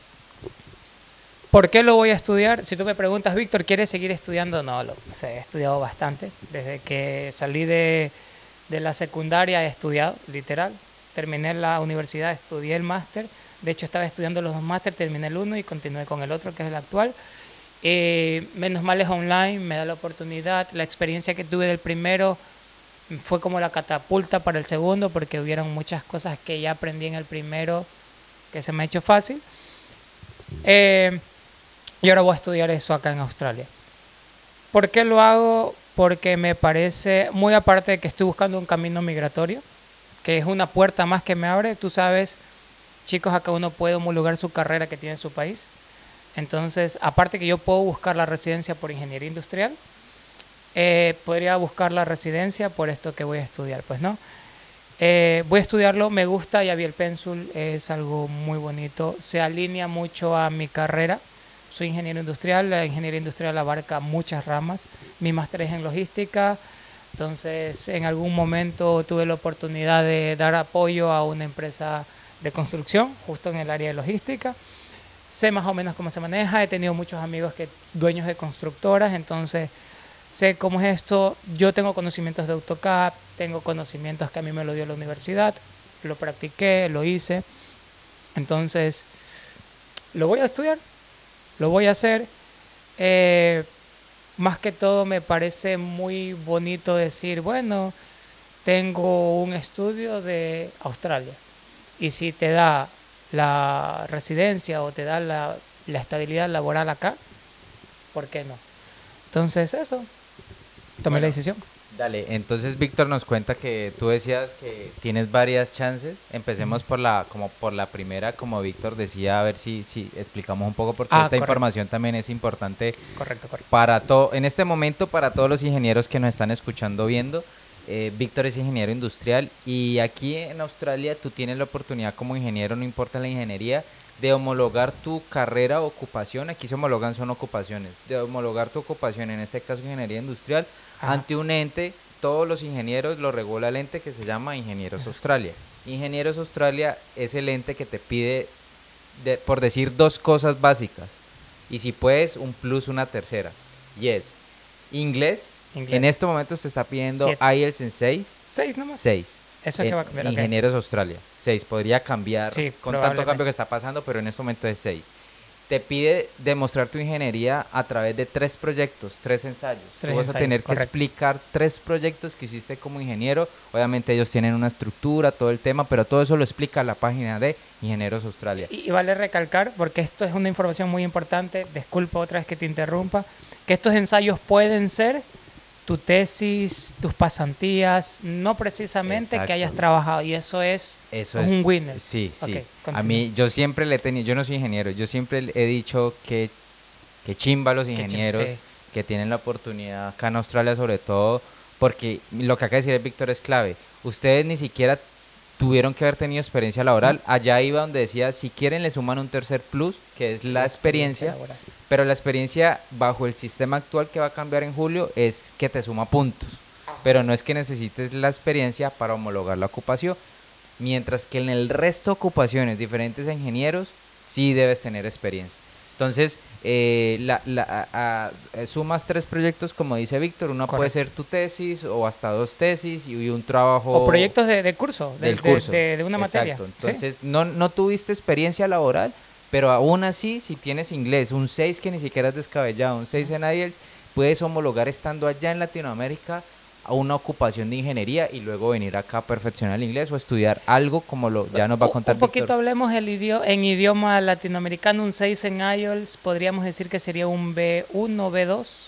¿Por qué lo voy a estudiar? Si tú me preguntas, Víctor, ¿quieres seguir estudiando? No, lo, o sea, he estudiado bastante. Desde que salí de, de la secundaria he estudiado, literal. Terminé la universidad, estudié el máster. De hecho, estaba estudiando los dos máster, terminé el uno y continué con el otro, que es el actual. Eh, menos mal es online, me da la oportunidad. La experiencia que tuve del primero fue como la catapulta para el segundo, porque hubieron muchas cosas que ya aprendí en el primero que se me ha hecho fácil. Eh, y ahora voy a estudiar eso acá en Australia. ¿Por qué lo hago? Porque me parece, muy aparte de que estoy buscando un camino migratorio, que es una puerta más que me abre. Tú sabes, chicos, acá uno puede homologar su carrera que tiene en su país. Entonces, aparte que yo puedo buscar la residencia por ingeniería industrial, eh, podría buscar la residencia por esto que voy a estudiar, pues, ¿no? Eh, voy a estudiarlo, me gusta, ya vi el pénsul, es algo muy bonito, se alinea mucho a mi carrera. Soy ingeniero industrial, la ingeniería industrial abarca muchas ramas. Mi máster es en logística, entonces en algún momento tuve la oportunidad de dar apoyo a una empresa de construcción, justo en el área de logística. Sé más o menos cómo se maneja, he tenido muchos amigos que dueños de constructoras, entonces sé cómo es esto. Yo tengo conocimientos de AutoCAD, tengo conocimientos que a mí me lo dio la universidad, lo practiqué, lo hice, entonces lo voy a estudiar, lo voy a hacer. Eh, más que todo me parece muy bonito decir, bueno, tengo un estudio de Australia y si te da la residencia o te da la, la estabilidad laboral acá, ¿por qué no? Entonces eso, tomé Bueno, la decisión. Dale, entonces Víctor nos cuenta que tú decías que tienes varias chances. Empecemos por la, como por la primera, como Víctor decía, a ver si, si explicamos un poco, porque Ah, esta correcto. información también es importante Correcto, correcto. para todo, en este momento para todos los ingenieros que nos están escuchando, viendo. Eh, Víctor es ingeniero industrial y aquí en Australia tú tienes la oportunidad como ingeniero, no importa la ingeniería, de homologar tu carrera o ocupación. Aquí se homologan son ocupaciones, de homologar tu ocupación, en este caso ingeniería industrial, Ajá. ante un ente. Todos los ingenieros lo regula el ente que se llama Ingenieros Australia. Ingenieros Australia es el ente que te pide, de, por decir dos cosas básicas, y si puedes un plus, una tercera, y es inglés. Inglés. En este momento se está pidiendo Siete. I E L T S en seis. Seis nomás. seis. Eso es que va a cambiar. ok. Ingenieros Australia. seis. Podría cambiar Sí, con tanto probablemente. cambio que está pasando, pero en este momento es seis. Te pide demostrar tu ingeniería a través de tres proyectos, tres ensayos. Tres Tú vas a ensayos, tener que correcto. explicar tres proyectos que hiciste como ingeniero. Obviamente ellos tienen una estructura, todo el tema, pero todo eso lo explica la página de Ingenieros Australia. Y, y vale recalcar, porque esto es una información muy importante, disculpa otra vez que te interrumpa, que estos ensayos pueden ser tu tesis, tus pasantías, no precisamente Exacto. que hayas trabajado, y eso es, Eso es es un winner. Sí, sí. Ok, a continúa. mí, yo siempre le he tenido, yo no soy ingeniero, yo siempre he dicho que, que chimba los Qué chim- ingenieros sí. que tienen la oportunidad acá en Australia, sobre todo, porque lo que acaba de decir el Víctor es clave. Ustedes ni siquiera tuvieron que haber tenido experiencia laboral. Allá iba donde decía, si quieren le suman un tercer plus, que es la, la experiencia, experiencia pero la experiencia bajo el sistema actual que va a cambiar en julio es que te suma puntos, pero no es que necesites la experiencia para homologar la ocupación, mientras que en el resto de ocupaciones diferentes a ingenieros sí debes tener experiencia. Entonces, eh, la, la, a, a, sumas tres proyectos, como dice Víctor, uno Correcto. Puede ser tu tesis o hasta dos tesis y un trabajo... O proyectos de, de curso, de, del curso. De, de, de una materia. Exacto. Entonces, ¿sí? no, no tuviste experiencia laboral, pero aún así, si tienes inglés, un seis que ni siquiera es descabellado, un seis en I E L T S, puedes homologar estando allá en Latinoamérica a una ocupación de ingeniería y luego venir acá a perfeccionar el inglés o estudiar algo como lo ya nos va a contar Un poquito Víctor. Hablemos el idioma, en idioma latinoamericano, un seis en I E L T S, podríamos decir que sería un B uno, B dos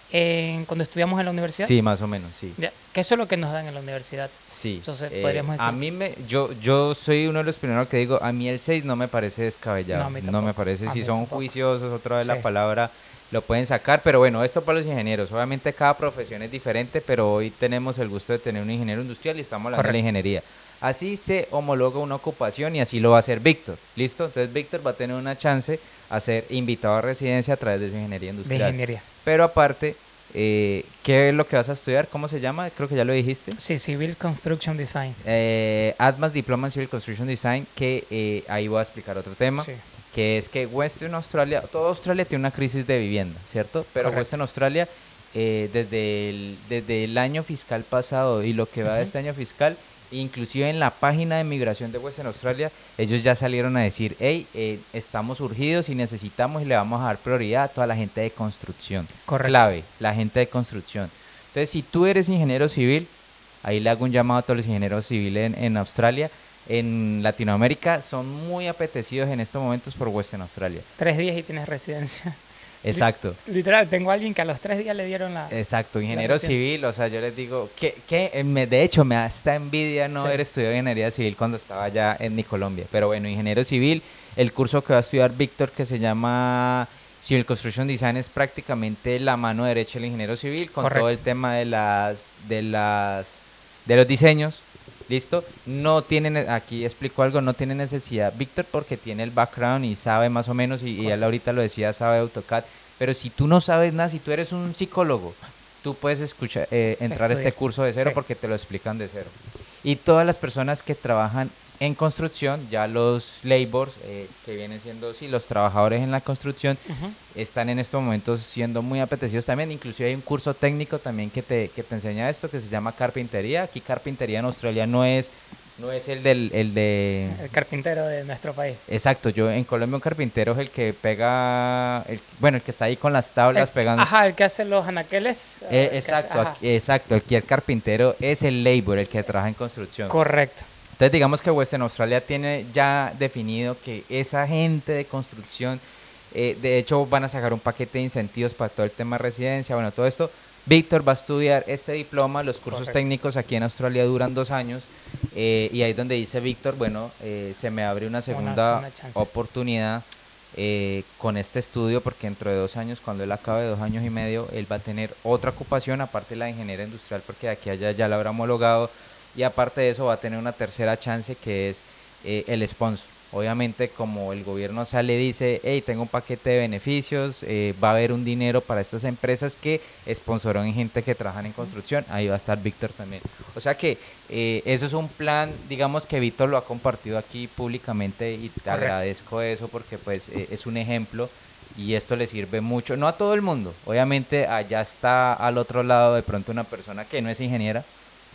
en, cuando estudiamos en la universidad. Sí, más o menos, sí. Ya, que eso es lo que nos dan en la universidad. Sí. Entonces, eh, podríamos decir. A mí me, yo, yo soy uno de los primeros que digo, a mí el seis no me parece descabellado. No, no me parece, si son tampoco. Juiciosos, otra vez sí. La palabra lo pueden sacar, pero bueno, esto para los ingenieros. Obviamente cada profesión es diferente, pero hoy tenemos el gusto de tener un ingeniero industrial y estamos hablando Correcto. De la ingeniería. Así se homologa una ocupación y así lo va a hacer Víctor. ¿Listo? Entonces Víctor va a tener una chance a ser invitado a residencia a través de su ingeniería industrial. De ingeniería. Pero aparte, eh, ¿qué es lo que vas a estudiar? ¿Cómo se llama? Creo que ya lo dijiste. Sí, Civil Construction Design. Eh, Advanced Diploma en Civil Construction Design, que eh, ahí voy a explicar otro tema. Sí. Que es que Western Australia, toda Australia tiene una crisis de vivienda, ¿cierto? Pero Correcto. Western Australia, eh, desde, el, desde el año fiscal pasado y lo que va uh-huh. de este año fiscal, inclusive en la página de migración de Western Australia, ellos ya salieron a decir, hey, eh, estamos urgidos y necesitamos y le vamos a dar prioridad a toda la gente de construcción. Correcto. Clave, la gente de construcción. Entonces, si tú eres ingeniero civil, ahí le hago un llamado a todos los ingenieros civiles en, en Australia, en Latinoamérica son muy apetecidos en estos momentos por Western Australia. Tres días y tienes residencia. Exacto. Literal, tengo a alguien que a los tres días le dieron la Exacto, ingeniero civil, o sea, yo les digo, que, que me, de hecho me da esta envidia no sí. haber estudiado ingeniería civil cuando estaba allá en mi Colombia, pero bueno, ingeniero civil, el curso que va a estudiar Víctor que se llama Civil Construction Design es prácticamente la mano derecha del ingeniero civil con Correcto. Todo el tema de las, de las, de los diseños. ¿Listo? No tienen, aquí explico algo, no tiene necesidad Víctor porque tiene el background y sabe más o menos, y, y él ahorita lo decía, sabe AutoCAD, pero si tú no sabes nada, si tú eres un psicólogo, tú puedes escuchar, eh, entrar a este curso de cero sí. porque te lo explican de cero. Y todas las personas que trabajan en construcción, ya los labors, eh, que vienen siendo sí, los trabajadores en la construcción, uh-huh. están en estos momentos siendo muy apetecidos también. Inclusive hay un curso técnico también que te, que te enseña esto, que se llama carpintería. Aquí carpintería en Australia no es, no es el del... El, de... el carpintero de nuestro país. Exacto, yo en Colombia un carpintero es el que pega, el, bueno, el que está ahí con las tablas el, pegando. Ajá, el que hace los anaqueles. Eh, exacto, hace, aquí, exacto, aquí el carpintero es el labor, el que trabaja en construcción. Correcto. Entonces digamos que Western Australia tiene ya definido que esa gente de construcción, eh, de hecho van a sacar un paquete de incentivos para todo el tema de residencia, bueno, todo esto. Víctor va a estudiar este diploma, los cursos Correcto. Técnicos aquí en Australia duran dos años, eh, y ahí es donde dice Víctor, bueno, eh, se me abre una segunda una, una oportunidad eh, con este estudio, porque dentro de dos años, cuando él acabe dos años y medio, él va a tener otra ocupación, aparte de la ingeniería industrial, porque de aquí a allá ya la habrá homologado. Y aparte de eso va a tener una tercera chance que es eh, el sponsor. Obviamente como el gobierno sale y dice, hey, tengo un paquete de beneficios, eh, va a haber un dinero para estas empresas que sponsoran gente que trabajan en construcción, ahí va a estar Víctor también. O sea que eh, eso es un plan, digamos que Víctor lo ha compartido aquí públicamente y te Correcto. Agradezco eso porque pues eh, es un ejemplo y esto le sirve mucho, no a todo el mundo, obviamente allá está al otro lado de pronto una persona que no es ingeniera,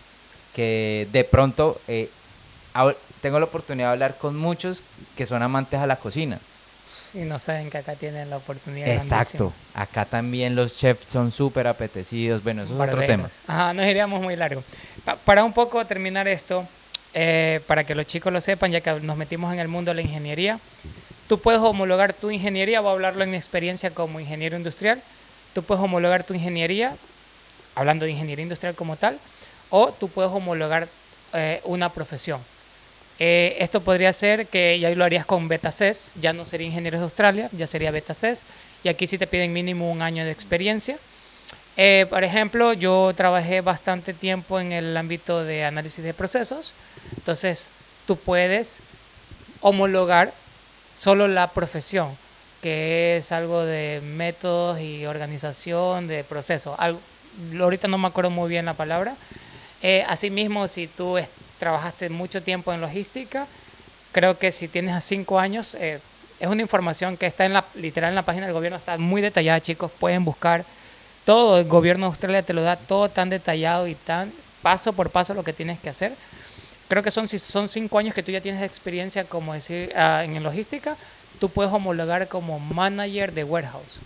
que de pronto eh, tengo la oportunidad de hablar con muchos que son amantes a la cocina. Y no saben que acá tienen la oportunidad. Exacto, grandísima. Acá también los chefs son súper apetecidos, bueno, eso es Barberos. Otro tema. Ajá, nos iríamos muy largo. Pa para un poco terminar esto, eh, para que los chicos lo sepan, ya que nos metimos en el mundo de la ingeniería, tú puedes homologar tu ingeniería, voy a hablarlo en mi experiencia como ingeniero industrial, tú puedes homologar tu ingeniería, hablando de ingeniería industrial como tal, o tú puedes homologar eh, una profesión. Eh, esto podría ser que ya lo harías con Beta C E S, ya no sería Ingenieros de Australia, ya sería Beta C E S, y aquí sí te piden mínimo un año de experiencia. Eh, por ejemplo, yo trabajé bastante tiempo en el ámbito de análisis de procesos, entonces tú puedes homologar solo la profesión, que es algo de métodos y organización, de procesos. Algo, ahorita no me acuerdo muy bien la palabra. Eh, asimismo, si tú es, trabajaste mucho tiempo en logística, creo que si tienes a cinco años, eh, es una información que está en la, literal en la página del gobierno, está muy detallada, chicos, pueden buscar todo, el gobierno de Australia te lo da todo tan detallado y tan paso por paso lo que tienes que hacer. Creo que son, si son cinco años que tú ya tienes experiencia, como decir, uh, en logística, tú puedes homologar como manager de warehouse.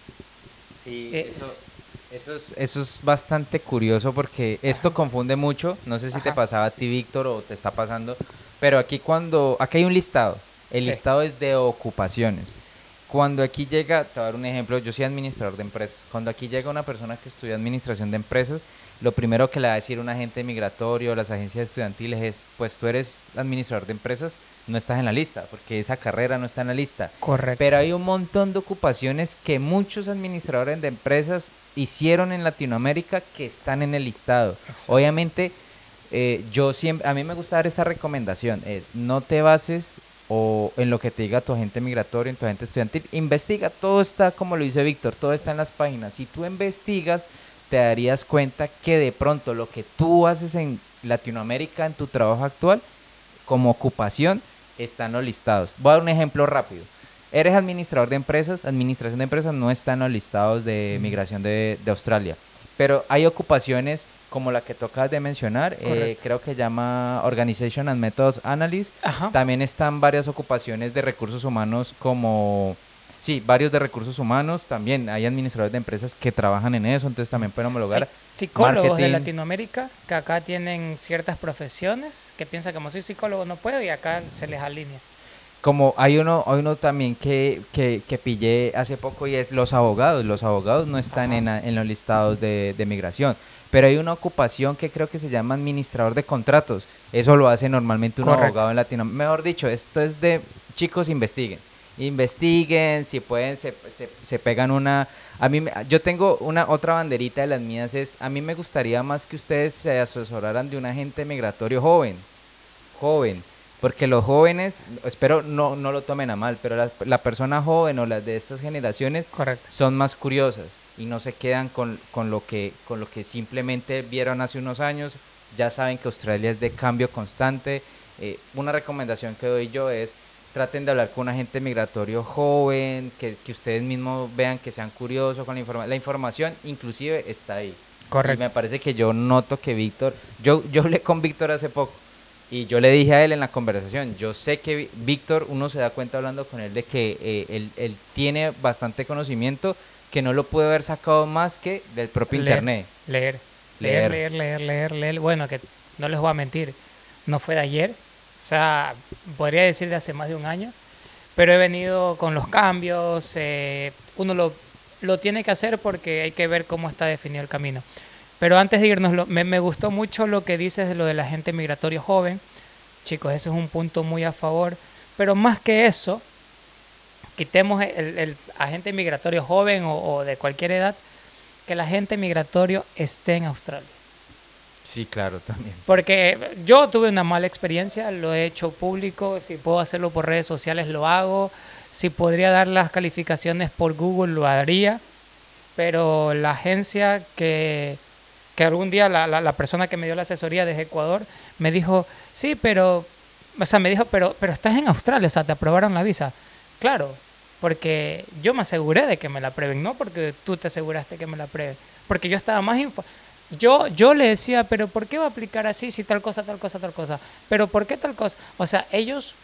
Sí, eh, eso, eso, es, eso es bastante curioso porque esto Ajá. confunde mucho. No sé si Ajá. te pasaba a ti, Víctor, o te está pasando, pero aquí cuando, aquí hay un listado. El sí. listado es de ocupaciones. Cuando aquí llega, te voy a dar un ejemplo, yo soy administrador de empresas. Cuando aquí llega una persona que estudia administración de empresas, lo primero que le va a decir un agente migratorio, las agencias estudiantiles es, pues tú eres administrador de empresas, no estás en la lista, porque esa carrera no está en la lista. Correcto. Pero hay un montón de ocupaciones que muchos administradores de empresas hicieron en Latinoamérica que están en el listado. Exacto. Obviamente, eh, yo siempre, a mí me gusta dar esta recomendación, es no te bases o en lo que te diga tu agente migratorio, en tu agente estudiantil, investiga, todo está, como lo dice Víctor, todo está en las páginas. Si tú investigas, te darías cuenta que de pronto lo que tú haces en Latinoamérica, en tu trabajo actual, como ocupación, están los listados. Voy a dar un ejemplo rápido. Eres administrador de empresas, administración de empresas no está en los listados de migración de, de Australia, pero hay ocupaciones como la que tocas de mencionar, eh, creo que llama Organization and Methods Analyst. Ajá. También están varias ocupaciones de recursos humanos como, sí, varios de recursos humanos, también hay administradores de empresas que trabajan en eso, entonces también pueden homologar. Hay psicólogos marketing. De Latinoamérica que acá tienen ciertas profesiones que piensan que como soy psicólogo no puedo y acá se les alinea. Como hay uno, hay uno también que, que, que pillé hace poco y es los abogados. Los abogados no están en, en los listados de, de migración, pero hay una ocupación que creo que se llama administrador de contratos. Eso lo hace normalmente un Correcto. abogado en Latinoamérica. Mejor dicho, esto es de chicos, investiguen. Investiguen, si pueden, se, se, se pegan una... A mí, yo tengo una otra banderita de las mías, es, a mí me gustaría más que ustedes se asesoraran de un agente migratorio joven, joven. Porque los jóvenes, espero no, no lo tomen a mal, pero la, la persona joven o las de estas generaciones Correcto. son más curiosas y no se quedan con, con, lo que, con lo que simplemente vieron hace unos años. Ya saben que Australia es de cambio constante. Eh, una recomendación que doy yo es traten de hablar con un agente migratorio joven, que, que ustedes mismos vean que sean curiosos con la información. La información inclusive está ahí. Correcto. Y me parece que yo noto que Víctor, yo, yo hablé con Víctor hace poco. Y yo le dije a él en la conversación, yo sé que Víctor, uno se da cuenta hablando con él de que eh, él, él tiene bastante conocimiento que no lo puede haber sacado más que del propio leer, internet. Leer, leer, leer, leer, leer, leer. Bueno, que no les voy a mentir, no fue de ayer, o sea, podría decir de hace más de un año, pero he venido con los cambios, eh, uno lo, lo tiene que hacer porque hay que ver cómo está definido el camino. Pero antes de irnos, lo, me, me gustó mucho lo que dices de lo del agente migratorio joven. Chicos, ese es un punto muy a favor. Pero más que eso, quitemos el, el agente migratorio joven o, o de cualquier edad, que el agente migratorio esté en Australia. Sí, claro, también. Porque yo tuve una mala experiencia, lo he hecho público, si puedo hacerlo por redes sociales lo hago, si podría dar las calificaciones por Google lo haría, pero la agencia que... que algún día la, la, la persona que me dio la asesoría desde Ecuador me dijo, sí, pero, o sea, me dijo, pero, pero estás en Australia, o sea, te aprobaron la visa. Claro, porque yo me aseguré de que me la aprueben, no porque tú te aseguraste que me la aprueben, porque yo estaba más info yo, yo le decía, pero ¿por qué va a aplicar así si tal cosa, tal cosa, tal cosa? ¿Pero por qué tal cosa? O sea, ellos,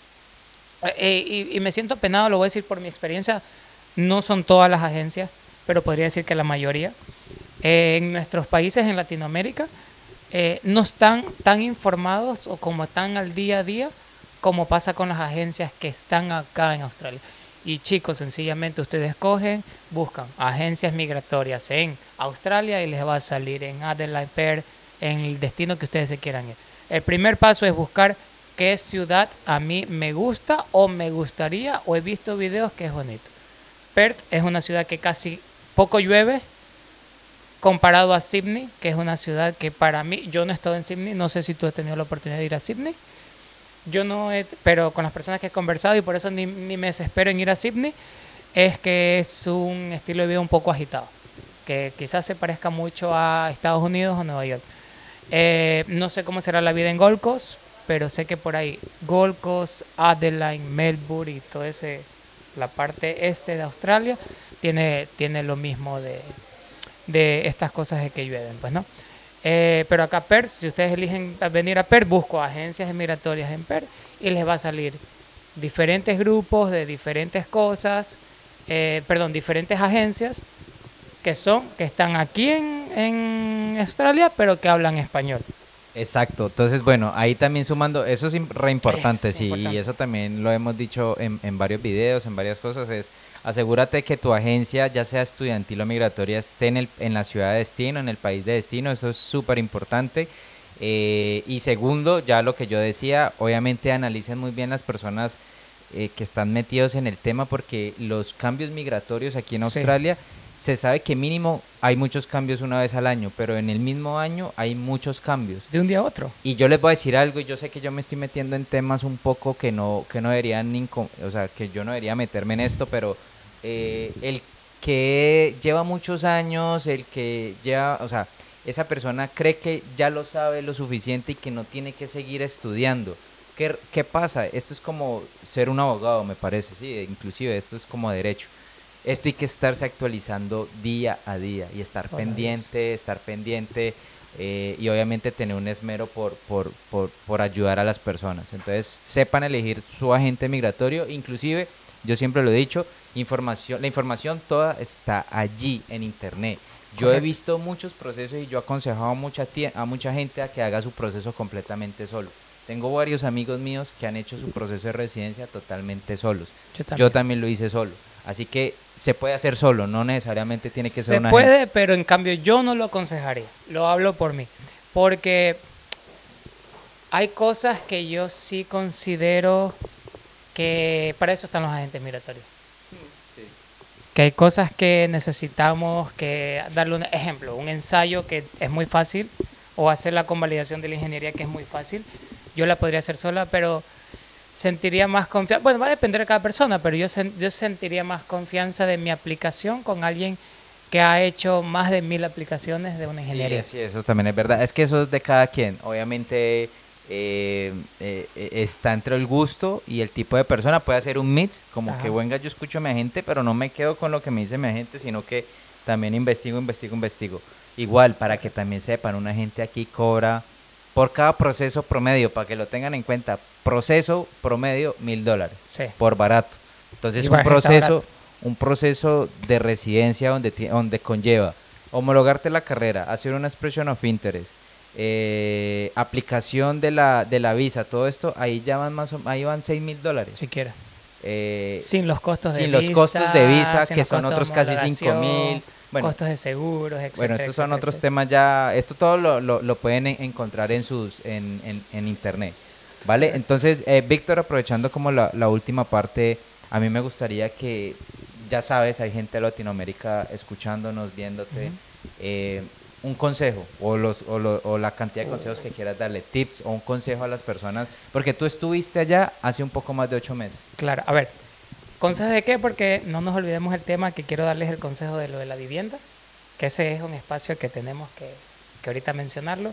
eh, y, y me siento penado, lo voy a decir por mi experiencia, no son todas las agencias, pero podría decir que la mayoría. Eh, en nuestros países en Latinoamérica eh, no están tan informados o como están al día a día como pasa con las agencias que están acá en Australia. Y chicos, sencillamente ustedes cogen, buscan agencias migratorias en Australia y les va a salir en Adelaide, Perth, en el destino que ustedes se quieran ir. El primer paso es buscar qué ciudad a mí me gusta o me gustaría o he visto videos que es bonito. Perth es una ciudad que casi poco llueve, comparado a Sydney, que es una ciudad que para mí, yo no he estado en Sydney, no sé si tú has tenido la oportunidad de ir a Sydney. yo no he, pero con las personas que he conversado, y por eso ni, ni me desespero en ir a Sydney, es que es un estilo de vida un poco agitado, que quizás se parezca mucho a Estados Unidos o Nueva York. Eh, no sé cómo será la vida en Gold Coast, pero sé que por ahí Gold Coast, Adelaide, Melbourne y todo ese, la parte este de Australia, tiene, tiene lo mismo de, de estas cosas de que llueven, pues, ¿no? Eh, pero acá Perth, si ustedes eligen venir a Perth, busco agencias migratorias en Perth y les va a salir diferentes grupos de diferentes cosas, eh, perdón, diferentes agencias que son, que están aquí en, en Australia, pero que hablan español. Exacto, entonces bueno, ahí también sumando, eso es im- re importante, Es sí, importante. y eso también lo hemos dicho en, en varios videos, en varias cosas, es asegúrate que tu agencia, ya sea estudiantil o migratoria, esté en, el, en la ciudad de destino, en el país de destino, eso es súper importante. Eh, y segundo, ya lo que yo decía, obviamente analicen muy bien las personas eh, que están metidos en el tema, porque los cambios migratorios aquí en Sí, Australia, se sabe que mínimo hay muchos cambios una vez al año, pero en el mismo año hay muchos cambios. de un día a otro. Y yo les voy a decir algo, y yo sé que yo me estoy metiendo en temas un poco que no, que no deberían, inco- o sea, que yo no debería meterme en esto, pero eh, el que lleva muchos años, el que lleva, o sea, esa persona cree que ya lo sabe lo suficiente y que no tiene que seguir estudiando. ¿Qué, qué pasa? Esto es como ser un abogado, me parece, sí, inclusive esto es como derecho. Esto hay que estarse actualizando día a día y estar Todos los días. pendiente, estar pendiente, eh, y obviamente tener un esmero por, por, por, por ayudar a las personas. Entonces sepan elegir su agente migratorio, inclusive yo siempre lo he dicho, información, la información toda está allí en internet. Yo he Correcto. visto muchos procesos y yo he aconsejado a mucha, tie- a mucha gente a que haga su proceso completamente solo. Tengo varios amigos míos que han hecho su proceso de residencia totalmente solos. Yo también. Yo también lo hice solo. Así que se puede hacer solo, no necesariamente tiene que ser Se una puede, pero en cambio yo no lo aconsejaría. Lo hablo por mí. Porque hay cosas que yo sí considero que para eso están los agentes migratorios. Que hay cosas que necesitamos que darle un ejemplo, un ensayo que es muy fácil, o hacer la convalidación de la ingeniería que es muy fácil. Yo la podría hacer sola, pero sentiría más confianza. Bueno, va a depender de cada persona, pero yo, sen- yo sentiría más confianza de mi aplicación con alguien que ha hecho más de mil aplicaciones de una Sí, ingeniería. sí, eso también es verdad. Es que eso es de cada quien. Obviamente eh, eh, eh, está entre el gusto y el tipo de persona. Puede hacer un mix, como Ajá. que venga, yo escucho a mi agente, pero no me quedo con lo que me dice mi agente, sino que también investigo, investigo, investigo. Igual, para que también sepan, un agente aquí cobra por cada proceso promedio, para que lo tengan en cuenta, proceso promedio mil dólares, Sí. por barato. Entonces, Igual un está proceso, barato. un proceso de residencia donde, ti- donde conlleva homologarte la carrera, hacer una expression of interest, eh, aplicación de la, de la visa, todo esto, ahí ya van más o- ahí van seis mil dólares. Siquiera. Eh, Sin los costos de sin visa. los costos de visa, sin que los son costos de otros casi cinco mil. homologación, Bueno, costos de seguros, etcétera. bueno, estos son etcétera, otros etcétera. temas ya, esto todo lo, lo, lo pueden en- encontrar en sus en, en, en internet, ¿vale? Entonces, eh, Víctor, aprovechando como la, la última parte, a mí me gustaría que, ya sabes, hay gente de Latinoamérica escuchándonos, viéndote, Ujú. eh, un consejo o, los, o, lo- o la cantidad de consejos que quieras darle, tips o un consejo a las personas, porque tú estuviste allá hace un poco más de ocho meses. Claro, a ver, ¿consejos de qué? Porque no nos olvidemos el tema que quiero darles el consejo de lo de la vivienda, que ese es un espacio que tenemos que, que ahorita mencionarlo.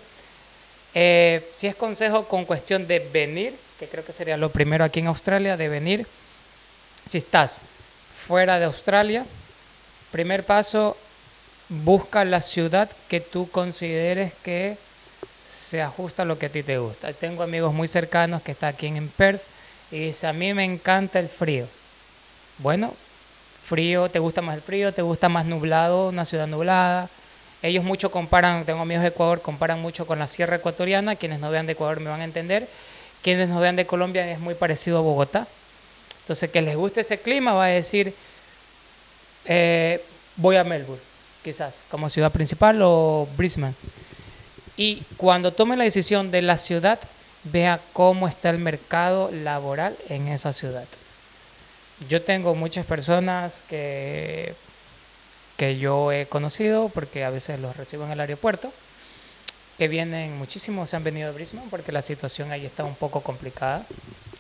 Eh, si es consejo con cuestión de venir, que creo que sería lo primero aquí en Australia, de venir, si estás fuera de Australia, primer paso, busca la ciudad que tú consideres que se ajusta a lo que a ti te gusta. Tengo amigos muy cercanos que están aquí en Perth y dice, a mí me encanta el frío. Bueno, frío, ¿te gusta más el frío? ¿Te gusta más nublado, una ciudad nublada? Ellos mucho comparan, tengo amigos de Ecuador, comparan mucho con la sierra ecuatoriana, quienes no vean de Ecuador me van a entender, quienes no vean de Colombia es muy parecido a Bogotá. Entonces, que les guste ese clima va a decir, eh, voy a Melbourne, quizás, como ciudad principal o Brisbane. Y cuando tome la decisión de la ciudad, vea cómo está el mercado laboral en esa ciudad. Yo tengo muchas personas que, que yo he conocido, porque a veces los recibo en el aeropuerto, que vienen muchísimo, se han venido a Brisbane porque la situación ahí está un poco complicada.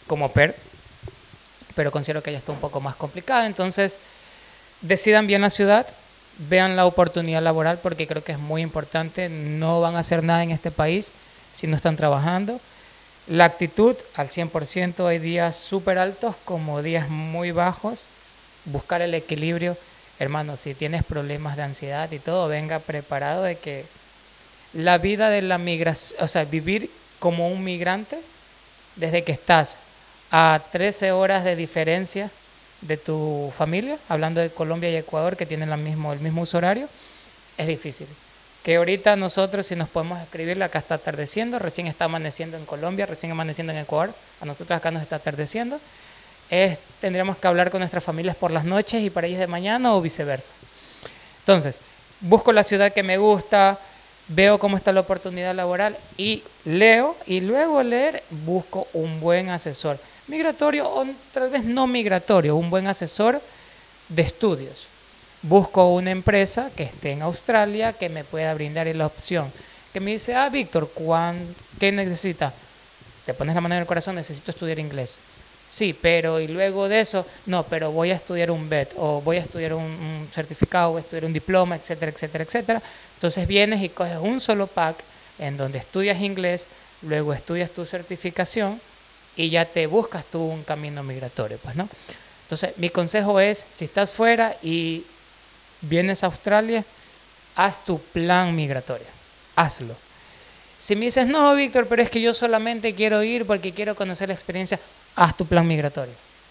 como P E R, pero considero que ya está un poco más complicada. Entonces, decidan bien la ciudad, vean la oportunidad laboral, porque creo que es muy importante. No van a hacer nada en este país si no están trabajando. La actitud al cien por ciento, hay días súper altos como días muy bajos. Buscar el equilibrio. Hermano, si tienes problemas de ansiedad y todo, venga preparado de que la vida de la migración, o sea, vivir como un migrante, desde que estás a trece horas de diferencia de tu familia, hablando de Colombia y Ecuador, que tienen la mismo, el mismo uso horario, es difícil. Que ahorita nosotros, si nos podemos escribir, acá está atardeciendo, recién está amaneciendo en Colombia, recién amaneciendo en Ecuador, a nosotros acá nos está atardeciendo, es, tendríamos que hablar con nuestras familias por las noches y para ellos de mañana o viceversa. Entonces, busco la ciudad que me gusta, veo cómo está la oportunidad laboral y leo, y luego de leer busco un buen asesor migratorio o tal vez no migratorio, un buen asesor de estudios. Busco una empresa que esté en Australia que me pueda brindar la opción, que me dice, ah, Víctor, ¿qué necesita? Te pones la mano en el corazón, necesito estudiar inglés. Sí, pero y luego de eso, no, pero voy a estudiar un B E T o voy a estudiar un, un certificado, voy a estudiar un diploma, etcétera, etcétera, etcétera. Entonces vienes y coges un solo pack en donde estudias inglés, luego estudias tu certificación y ya te buscas tú un camino migratorio, pues, ¿no? Entonces, mi consejo es, si estás fuera y vienes a Australia, haz tu plan migratorio, hazlo. Si me dices, no, Víctor, pero es que yo solamente quiero ir porque quiero conocer la experiencia, haz tu plan migratorio.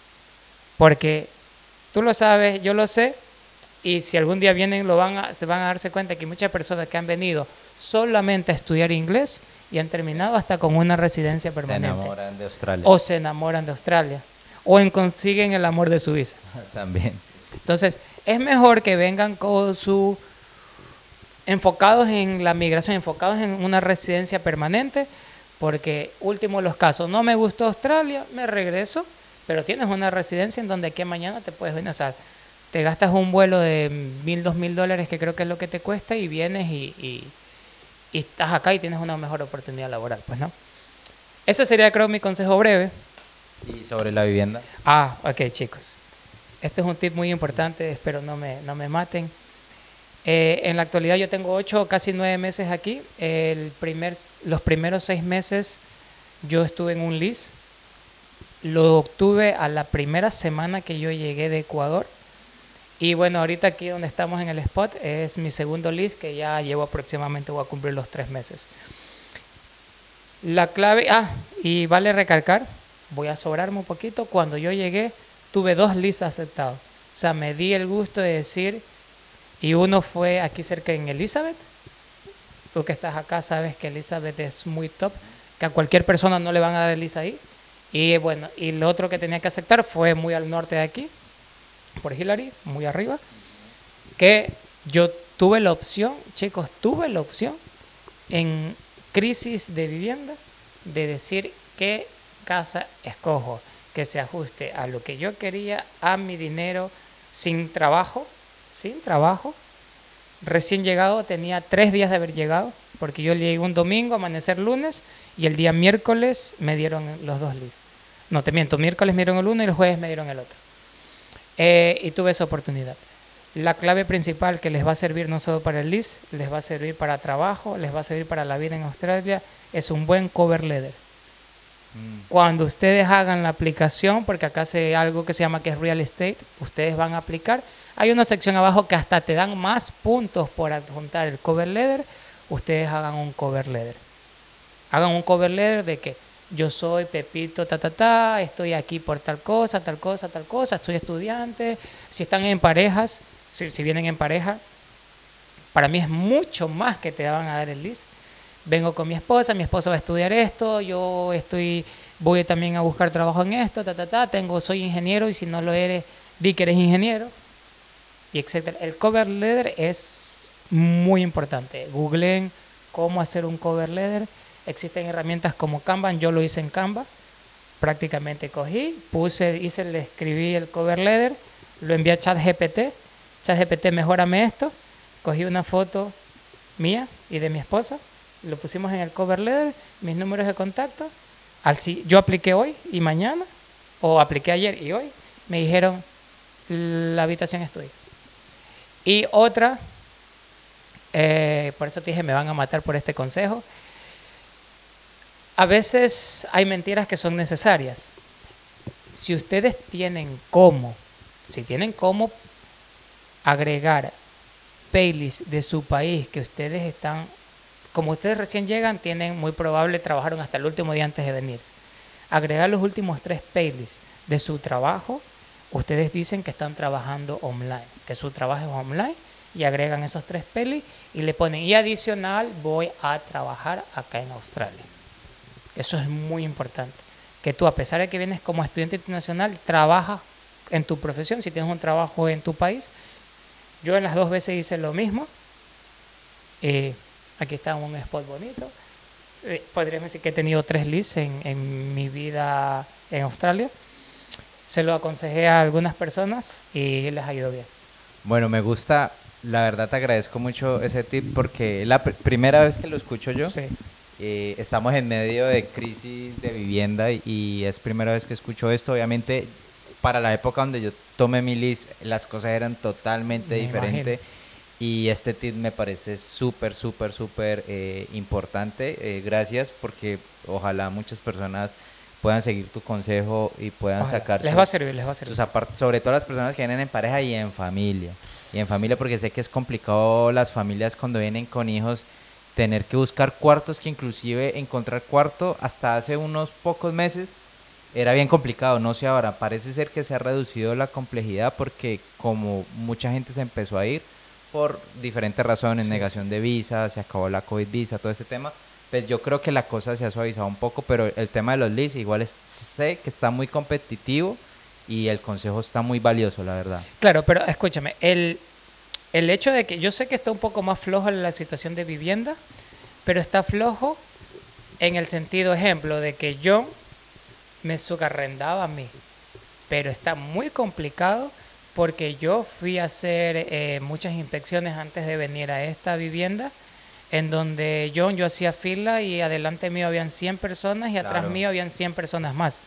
Porque tú lo sabes, yo lo sé, y si algún día vienen, lo van a, se van a darse cuenta que hay muchas personas que han venido solamente a estudiar inglés y han terminado hasta con una residencia permanente. Se enamoran de Australia. O se enamoran de Australia. O en, consiguen el amor de su vida. También. Entonces, es mejor que vengan con su... enfocados en la migración, enfocados en una residencia permanente, porque último de los casos, no me gustó Australia, me regreso, pero tienes una residencia en donde aquí a mañana te puedes venir, o sea, te gastas un vuelo de mil, dos mil dólares, que creo que es lo que te cuesta, y vienes y, y, y estás acá y tienes una mejor oportunidad laboral, pues, ¿no? Ese sería, creo, mi consejo breve. ¿Y sobre la vivienda? Ah, ok, chicos. Este es un tip muy importante, espero no me, no me maten. Eh, en la actualidad yo tengo ocho, casi nueve meses aquí. El primer, los primeros seis meses yo estuve en un lease. Lo obtuve a la primera semana que yo llegué de Ecuador. Y bueno, ahorita aquí donde estamos en el spot es mi segundo lease, que ya llevo aproximadamente, voy a cumplir los tres meses. La clave, ah, y vale recalcar, voy a sobrarme un poquito, cuando yo llegué tuve dos leases aceptados. O sea, me di el gusto de decir... Y uno fue aquí cerca en Elizabeth. Tú que estás acá sabes que Elizabeth es muy top, que a cualquier persona no le van a dar el lease ahí. Y bueno, y lo otro que tenía que aceptar fue muy al norte de aquí, por Hillary, muy arriba, que yo tuve la opción, chicos, tuve la opción en crisis de vivienda de decir qué casa escojo, que se ajuste a lo que yo quería, a mi dinero, sin trabajo. Sin trabajo, recién llegado, tenía tres días de haber llegado, porque yo llegué un domingo, amanecer lunes, y el día miércoles me dieron los dos leases. No, te miento, miércoles me dieron el uno y el jueves me dieron el otro. Eh, y tuve esa oportunidad. La clave principal que les va a servir no solo para el lease, les va a servir para trabajo, les va a servir para la vida en Australia, es un buen cover letter. Mm. Cuando ustedes hagan la aplicación, porque acá hace algo que se llama que es real estate, ustedes van a aplicar. Hay una sección abajo que hasta te dan más puntos por adjuntar el cover letter. Ustedes hagan un cover letter. Hagan un cover letter de que yo soy Pepito, ta, ta, ta, estoy aquí por tal cosa, tal cosa, tal cosa, soy estudiante. Si están en parejas, si, si vienen en pareja, para mí es mucho más que te van a dar el lease. Vengo con mi esposa, mi esposa va a estudiar esto, yo estoy, voy también a buscar trabajo en esto, ta, ta, ta, tengo, soy ingeniero y si no lo eres, di que eres ingeniero. Y etcétera. El cover letter es muy importante. Googleen cómo hacer un cover letter. Existen herramientas como Canva. Yo lo hice en Canva. Prácticamente cogí, puse, hice, le escribí el cover letter, lo envié a ChatGPT. ChatGPT, mejórame esto. Cogí una foto mía y de mi esposa. Lo pusimos en el cover letter, mis números de contacto. Al, si yo apliqué hoy y mañana, o apliqué ayer y hoy, me dijeron, la habitación es tuya. Y otra, eh, por eso te dije, me van a matar por este consejo. A veces hay mentiras que son necesarias. Si ustedes tienen cómo, si tienen cómo agregar playlists de su país que ustedes están, como ustedes recién llegan, tienen muy probable trabajaron hasta el último día antes de venirse. Agregar los últimos tres playlists de su trabajo, ustedes dicen que están trabajando online, que su trabajo es online, y agregan esos tres playlists y le ponen, y adicional voy a trabajar acá en Australia. Eso es muy importante, que tú, a pesar de que vienes como estudiante internacional, trabajas en tu profesión, si tienes un trabajo en tu país. Yo en las dos veces hice lo mismo. Eh, aquí está un spot bonito. Eh, podríamos decir que he tenido tres leads en, en mi vida en Australia. Se lo aconsejé a algunas personas y les ayudó bien. Bueno, me gusta, la verdad te agradezco mucho ese tip porque es la pr primera vez que lo escucho yo. Sí. Eh, estamos en medio de crisis de vivienda y, y es primera vez que escucho esto. Obviamente, para la época donde yo tomé mi list, las cosas eran totalmente diferentes. Y este tip me parece súper, súper, súper eh, importante. Eh, gracias, porque ojalá muchas personas puedan seguir tu consejo y puedan Ojalá. sacar Les sus, va a servir, les va a servir. sus apart- sobre todo las personas que vienen en pareja y en familia. Y en familia, porque sé que es complicado las familias cuando vienen con hijos tener que buscar cuartos, que inclusive encontrar cuarto hasta hace unos pocos meses era bien complicado, no sé ahora, parece ser que se ha reducido la complejidad porque como mucha gente se empezó a ir por diferentes razones, Sí, negación de visa, se acabó la COVID visa, todo este tema, pues yo creo que la cosa se ha suavizado un poco, pero el tema de los leads igual es, sé que está muy competitivo y el consejo está muy valioso, la verdad. Claro, pero escúchame, el, el hecho de que yo sé que está un poco más flojo en la situación de vivienda, pero está flojo en el sentido, ejemplo, de que yo me subarrendaba a mí, pero está muy complicado porque yo fui a hacer eh, muchas inspecciones antes de venir a esta vivienda, en donde yo, yo hacía fila y adelante mío habían cien personas y atrás Claro. mío habían cien personas más.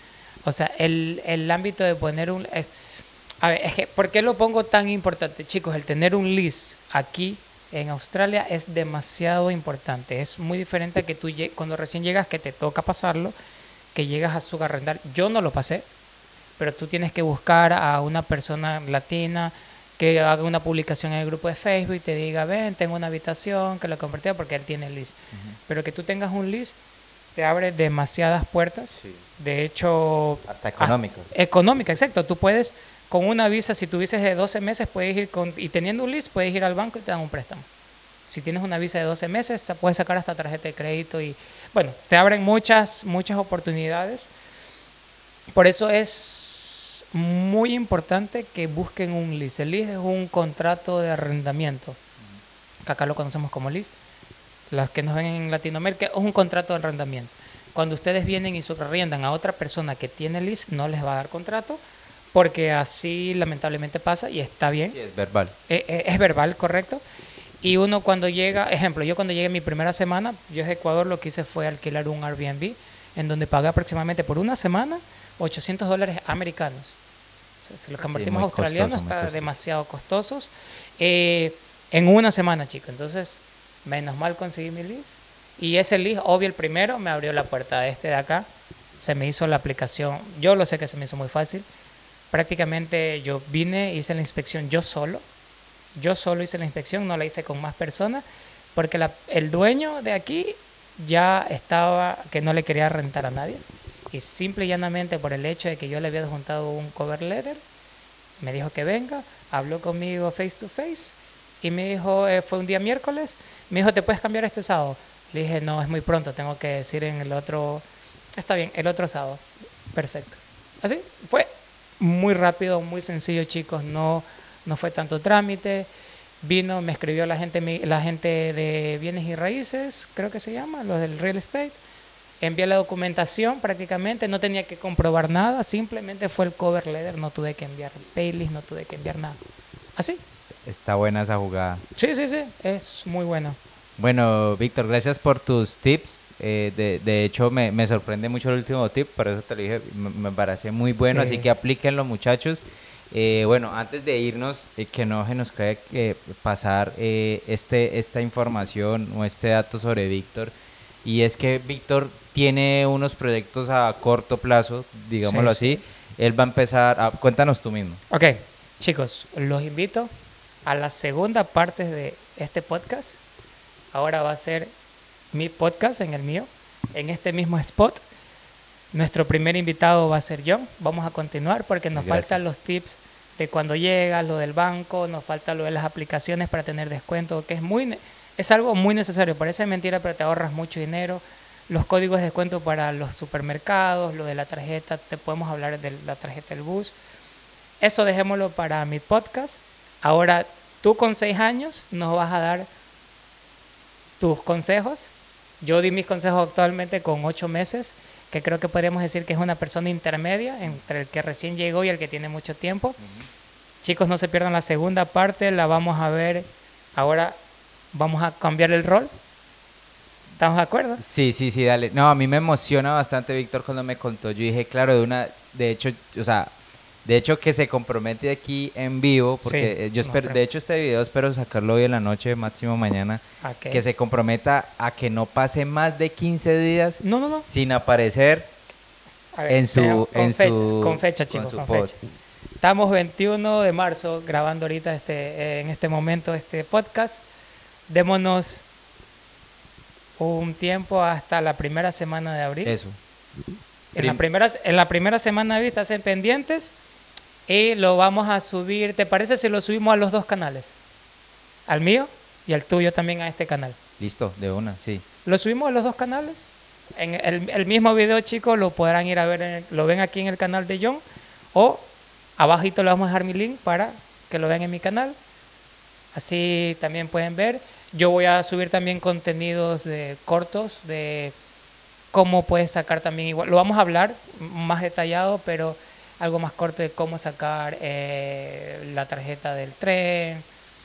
O sea, el, el ámbito de poner un... eh, a ver, es que, ¿por qué lo pongo tan importante? Chicos, el tener un lease aquí en Australia es demasiado importante. Es muy diferente a que tú cuando recién llegas, que te toca pasarlo, que llegas a subarrendar. Yo no lo pasé, pero tú tienes que buscar a una persona latina que haga una publicación en el grupo de Facebook y te diga, ven, tengo una habitación, que lo compartía porque él tiene el lease. Uh-huh. Pero que tú tengas un lease te abre demasiadas puertas. Sí. De hecho... Hasta económicas. Ah, económica, exacto. Tú puedes, con una visa, si tu visa es de doce meses, puedes ir con, y teniendo un lease, puedes ir al banco y te dan un préstamo. Si tienes una visa de doce meses, puedes sacar hasta tarjeta de crédito y, bueno, te abren muchas, muchas oportunidades. Por eso es muy importante que busquen un lease. El lease es un contrato de arrendamiento, que acá lo conocemos como lease. Los que nos ven en Latinoamérica, es un contrato de arrendamiento. Cuando ustedes vienen y subarriendan a otra persona que tiene lease, no les va a dar contrato, porque así lamentablemente pasa y está bien. Sí, es verbal. Es, es verbal, correcto. Y uno cuando llega, ejemplo, yo cuando llegué mi primera semana, yo desde Ecuador lo que hice fue alquilar un Airbnb, en donde pagué aproximadamente por una semana ochocientos dólares americanos. O sea, si lo convertimos sí, a australianos, costoso, está demasiado costosos. Eh, en una semana, chicos. Entonces, menos mal conseguí mi lease. Y ese lease, obvio, el primero me abrió la puerta. Este de acá, se me hizo la aplicación. Yo lo sé que se me hizo muy fácil. Prácticamente yo vine, hice la inspección yo solo. Yo solo hice la inspección, no la hice con más personas, porque la, el dueño de aquí ya estaba que no le quería rentar a nadie. Y simple y llanamente por el hecho de que yo le había adjuntado un cover letter, me dijo que venga, habló conmigo face to face y me dijo, eh, fue un día miércoles, me dijo, ¿te puedes cambiar este sábado? Le dije, no, es muy pronto, tengo que decir en el otro, está bien, el otro sábado. Perfecto. Así, fue muy rápido, muy sencillo, chicos, no, no fue tanto trámite. Vino, me escribió la gente, la gente de bienes y raíces, creo que se llama, los del real estate. Envié la documentación prácticamente, no tenía que comprobar nada, simplemente fue el cover letter, no tuve que enviar playlist, no tuve que enviar nada. Así. Está buena esa jugada. Sí, sí, sí, es muy bueno. Bueno, Víctor, gracias por tus tips. Eh, de, de hecho, me, me sorprende mucho el último tip, por eso te lo dije, me, me parece muy bueno, Sí. así que aplíquenlo, muchachos. Eh, bueno, antes de irnos, eh, que no se nos quede eh, pasar eh, este, esta información o este dato sobre Víctor, y es que Víctor tiene unos proyectos a corto plazo, digámoslo Sí, así. sí. Él va a empezar, a, cuéntanos tú mismo. Ok, chicos, los invito a la segunda parte de este podcast. Ahora va a ser mi podcast en el mío, en este mismo spot. Nuestro primer invitado va a ser John. Vamos a continuar porque nos Gracias. faltan los tips de cuando llega, lo del banco, nos falta lo de las aplicaciones para tener descuento, que es muy ne- es algo muy necesario. Parece mentira, pero te ahorras mucho dinero. Los códigos de descuento para los supermercados, lo de la tarjeta, te podemos hablar de la tarjeta del bus. Eso dejémoslo para mi podcast. Ahora, tú con seis años nos vas a dar tus consejos. Yo di mis consejos actualmente con ocho meses, que creo que podríamos decir que es una persona intermedia entre el que recién llegó y el que tiene mucho tiempo. Uh-huh. Chicos, no se pierdan la segunda parte, la vamos a ver. Ahora vamos a cambiar el rol. ¿Estamos de acuerdo? Sí, sí, sí, dale. No, a mí me emociona bastante Víctor cuando me contó. Yo dije, claro, de una, de hecho, o sea, de hecho que se compromete aquí en vivo, porque sí, yo espero, no, de hecho este video espero sacarlo hoy en la noche, máximo mañana, okay. Que se comprometa a que no pase más de quince días no, no, no. sin aparecer ver, en su, con, en fecha, su, con fecha, chicos, con, con fecha. Estamos veintiuno de marzo grabando ahorita este, eh, en este momento este podcast. Démonos un tiempo hasta la primera semana de abril. Eso. En, Prim- la, primera, en la primera semana de abril, estén pendientes y lo vamos a subir. ¿Te parece si lo subimos a los dos canales? Al mío y al tuyo también a este canal. Listo, de una, sí. ¿Lo subimos a los dos canales? En el, el mismo video, chicos, lo podrán ir a ver, en el, lo ven aquí en el canal de John o abajito le vamos a dejar mi link para que lo vean en mi canal. Así también pueden ver. Yo voy a subir también contenidos de cortos de cómo puedes sacar también igual. Lo vamos a hablar más detallado, pero algo más corto de cómo sacar eh, la tarjeta del tren.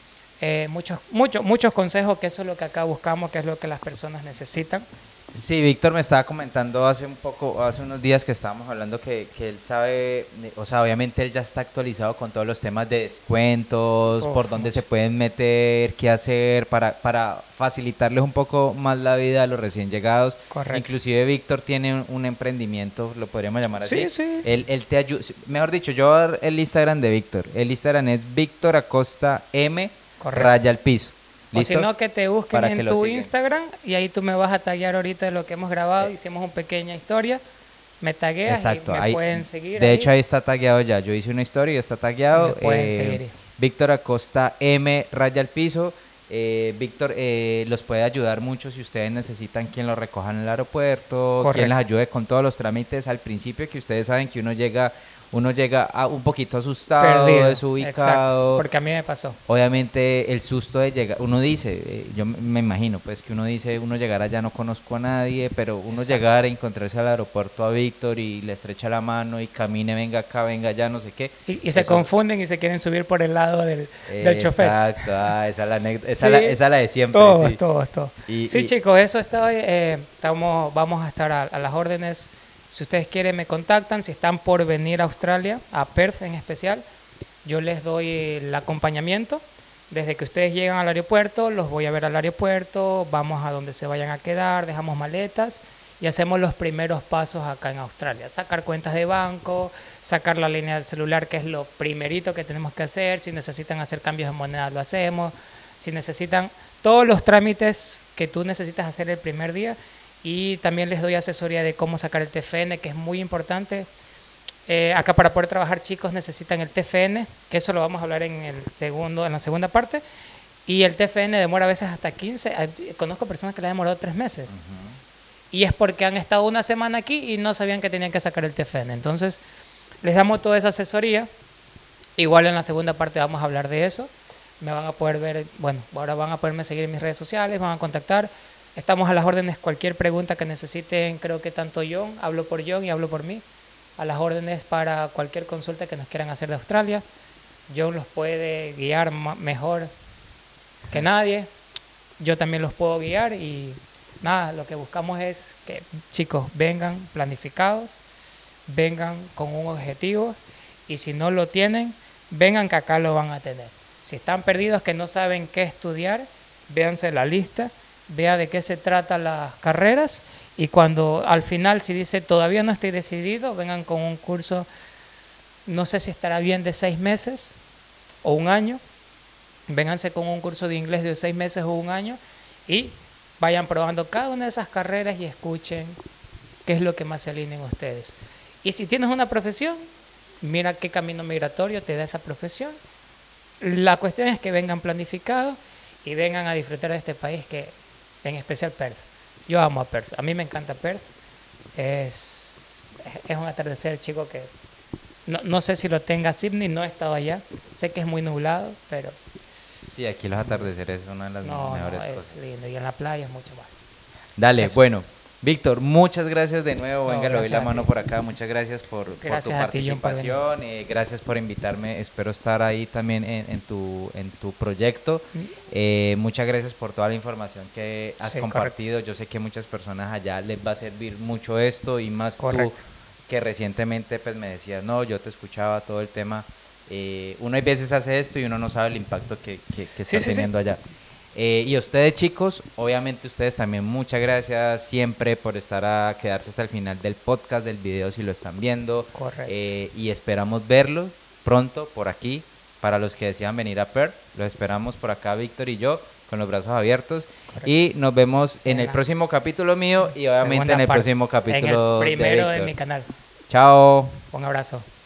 Eh, muchos, muchos, muchos consejos, que eso es lo que acá buscamos, que es lo que las personas necesitan. Sí, Víctor me estaba comentando hace un poco, hace unos días que estábamos hablando que, que él sabe, o sea, obviamente él ya está actualizado con todos los temas de descuentos, Uf, por dónde se pueden meter, qué hacer, para, para facilitarles un poco más la vida a los recién llegados. Correcto. Inclusive Víctor tiene un, un emprendimiento, lo podríamos llamar así. Sí, sí. Él, él te ayuda, mejor dicho, yo voy a dar el Instagram de Víctor. El Instagram es Víctor Acosta M, Correcto. Raya al piso. ¿Listo? O si no, que te busquen Para en tu Instagram y ahí tú me vas a taguear ahorita de lo que hemos grabado. Eh. Hicimos una pequeña historia, me tagueas Exacto, y me ahí, pueden seguir. De ahí. hecho, ahí está tagueado ya. Yo hice una historia y está tagueado. Me pueden eh, seguir. Víctor Acosta M, Raya al piso. Eh, Víctor eh, los puede ayudar mucho si ustedes necesitan quien los recoja en el aeropuerto, Correcto. Quien les ayude con todos los trámites al principio, que ustedes saben que uno llega... Uno llega a un poquito asustado, Perdido, desubicado. Exacto, porque a mí me pasó. Obviamente el susto de llegar, uno dice, eh, yo me imagino pues que uno dice, uno llegar allá no conozco a nadie, pero uno Exacto. Llegar a encontrarse al aeropuerto a Víctor y le estrecha la mano y camine, venga acá, venga allá, no sé qué. Y, y se confunden y se quieren subir por el lado del, eh, del chofer. Exacto, ah, esa es la, esa sí, la, esa es la de siempre. Todos, sí. todos, todos. Y, sí, y, chicos, eso está hoy. Eh, estamos, vamos a estar a, a las órdenes. Si ustedes quieren me contactan, si están por venir a Australia, a Perth en especial, yo les doy el acompañamiento. Desde que ustedes llegan al aeropuerto, los voy a ver al aeropuerto, vamos a donde se vayan a quedar, dejamos maletas y hacemos los primeros pasos acá en Australia. Sacar cuentas de banco, sacar la línea del celular, que es lo primerito que tenemos que hacer. Si necesitan hacer cambios de moneda, lo hacemos. Si necesitan todos los trámites que tú necesitas hacer el primer día. Y también les doy asesoría de cómo sacar el T F N, que es muy importante. Eh, acá para poder trabajar, chicos, necesitan el T F N, que eso lo vamos a hablar en, el segundo, en la segunda parte. Y el T F N demora a veces hasta quince. Conozco personas que le han demorado tres meses. Uh-huh. Y es porque han estado una semana aquí y no sabían que tenían que sacar el T F N. Entonces, les damos toda esa asesoría. Igual en la segunda parte vamos a hablar de eso. Me van a poder ver, bueno, ahora van a poderme seguir en mis redes sociales, van a contactar. Estamos a las órdenes, cualquier pregunta que necesiten, creo que tanto John, hablo por John y hablo por mí, a las órdenes para cualquier consulta que nos quieran hacer de Australia. John los puede guiar mejor que nadie, yo también los puedo guiar y nada, lo que buscamos es que chicos vengan planificados, vengan con un objetivo y si no lo tienen, vengan que acá lo van a tener. Si están perdidos que no saben qué estudiar, véanse la lista, vea de qué se tratan las carreras y cuando al final si dice todavía no estoy decidido, vengan con un curso, no sé si estará bien de seis meses o un año, vénganse con un curso de inglés de seis meses o un año y vayan probando cada una de esas carreras y escuchen qué es lo que más se alineen ustedes. Y si tienes una profesión, mira qué camino migratorio te da esa profesión. La cuestión es que vengan planificados y vengan a disfrutar de este país, que en especial Perth. Yo amo a Perth, a mí me encanta Perth. Es, es un atardecer, chico, que no, no sé si lo tenga Sydney, no he estado allá. Sé que es muy nublado, pero... Sí, aquí los atardeceres son una de las no, mejores no, es cosas. lindo. Y en la playa es mucho más. Dale, Eso. bueno. Víctor, muchas gracias de nuevo. No, Venga, le doy gracias la a mano ti. por acá. Muchas gracias por, por tu Gracias a ti, John, por venir. participación. Eh, gracias por invitarme. Espero estar ahí también en, en tu, en tu proyecto. Eh, muchas gracias por toda la información que has Sí, compartido. correcto. Yo sé que muchas personas allá les va a servir mucho esto y más Correcto. tú que recientemente pues me decías, no, yo te escuchaba todo el tema. Eh, uno a veces hace esto y uno no sabe el impacto que, que, que Sí, está sí, sí. teniendo allá. Eh, y a ustedes chicos, obviamente ustedes también muchas gracias siempre por estar a quedarse hasta el final del podcast, del video si lo están viendo. Correcto. Eh, y esperamos verlos pronto por aquí. Para los que decidan venir a Perth, los esperamos por acá Víctor y yo con los brazos abiertos. Correcto. Y nos vemos en En el la próximo capítulo mío y obviamente Segunda en el parte, próximo capítulo en el primero de de, Víctor. mi canal. Chao. Un abrazo.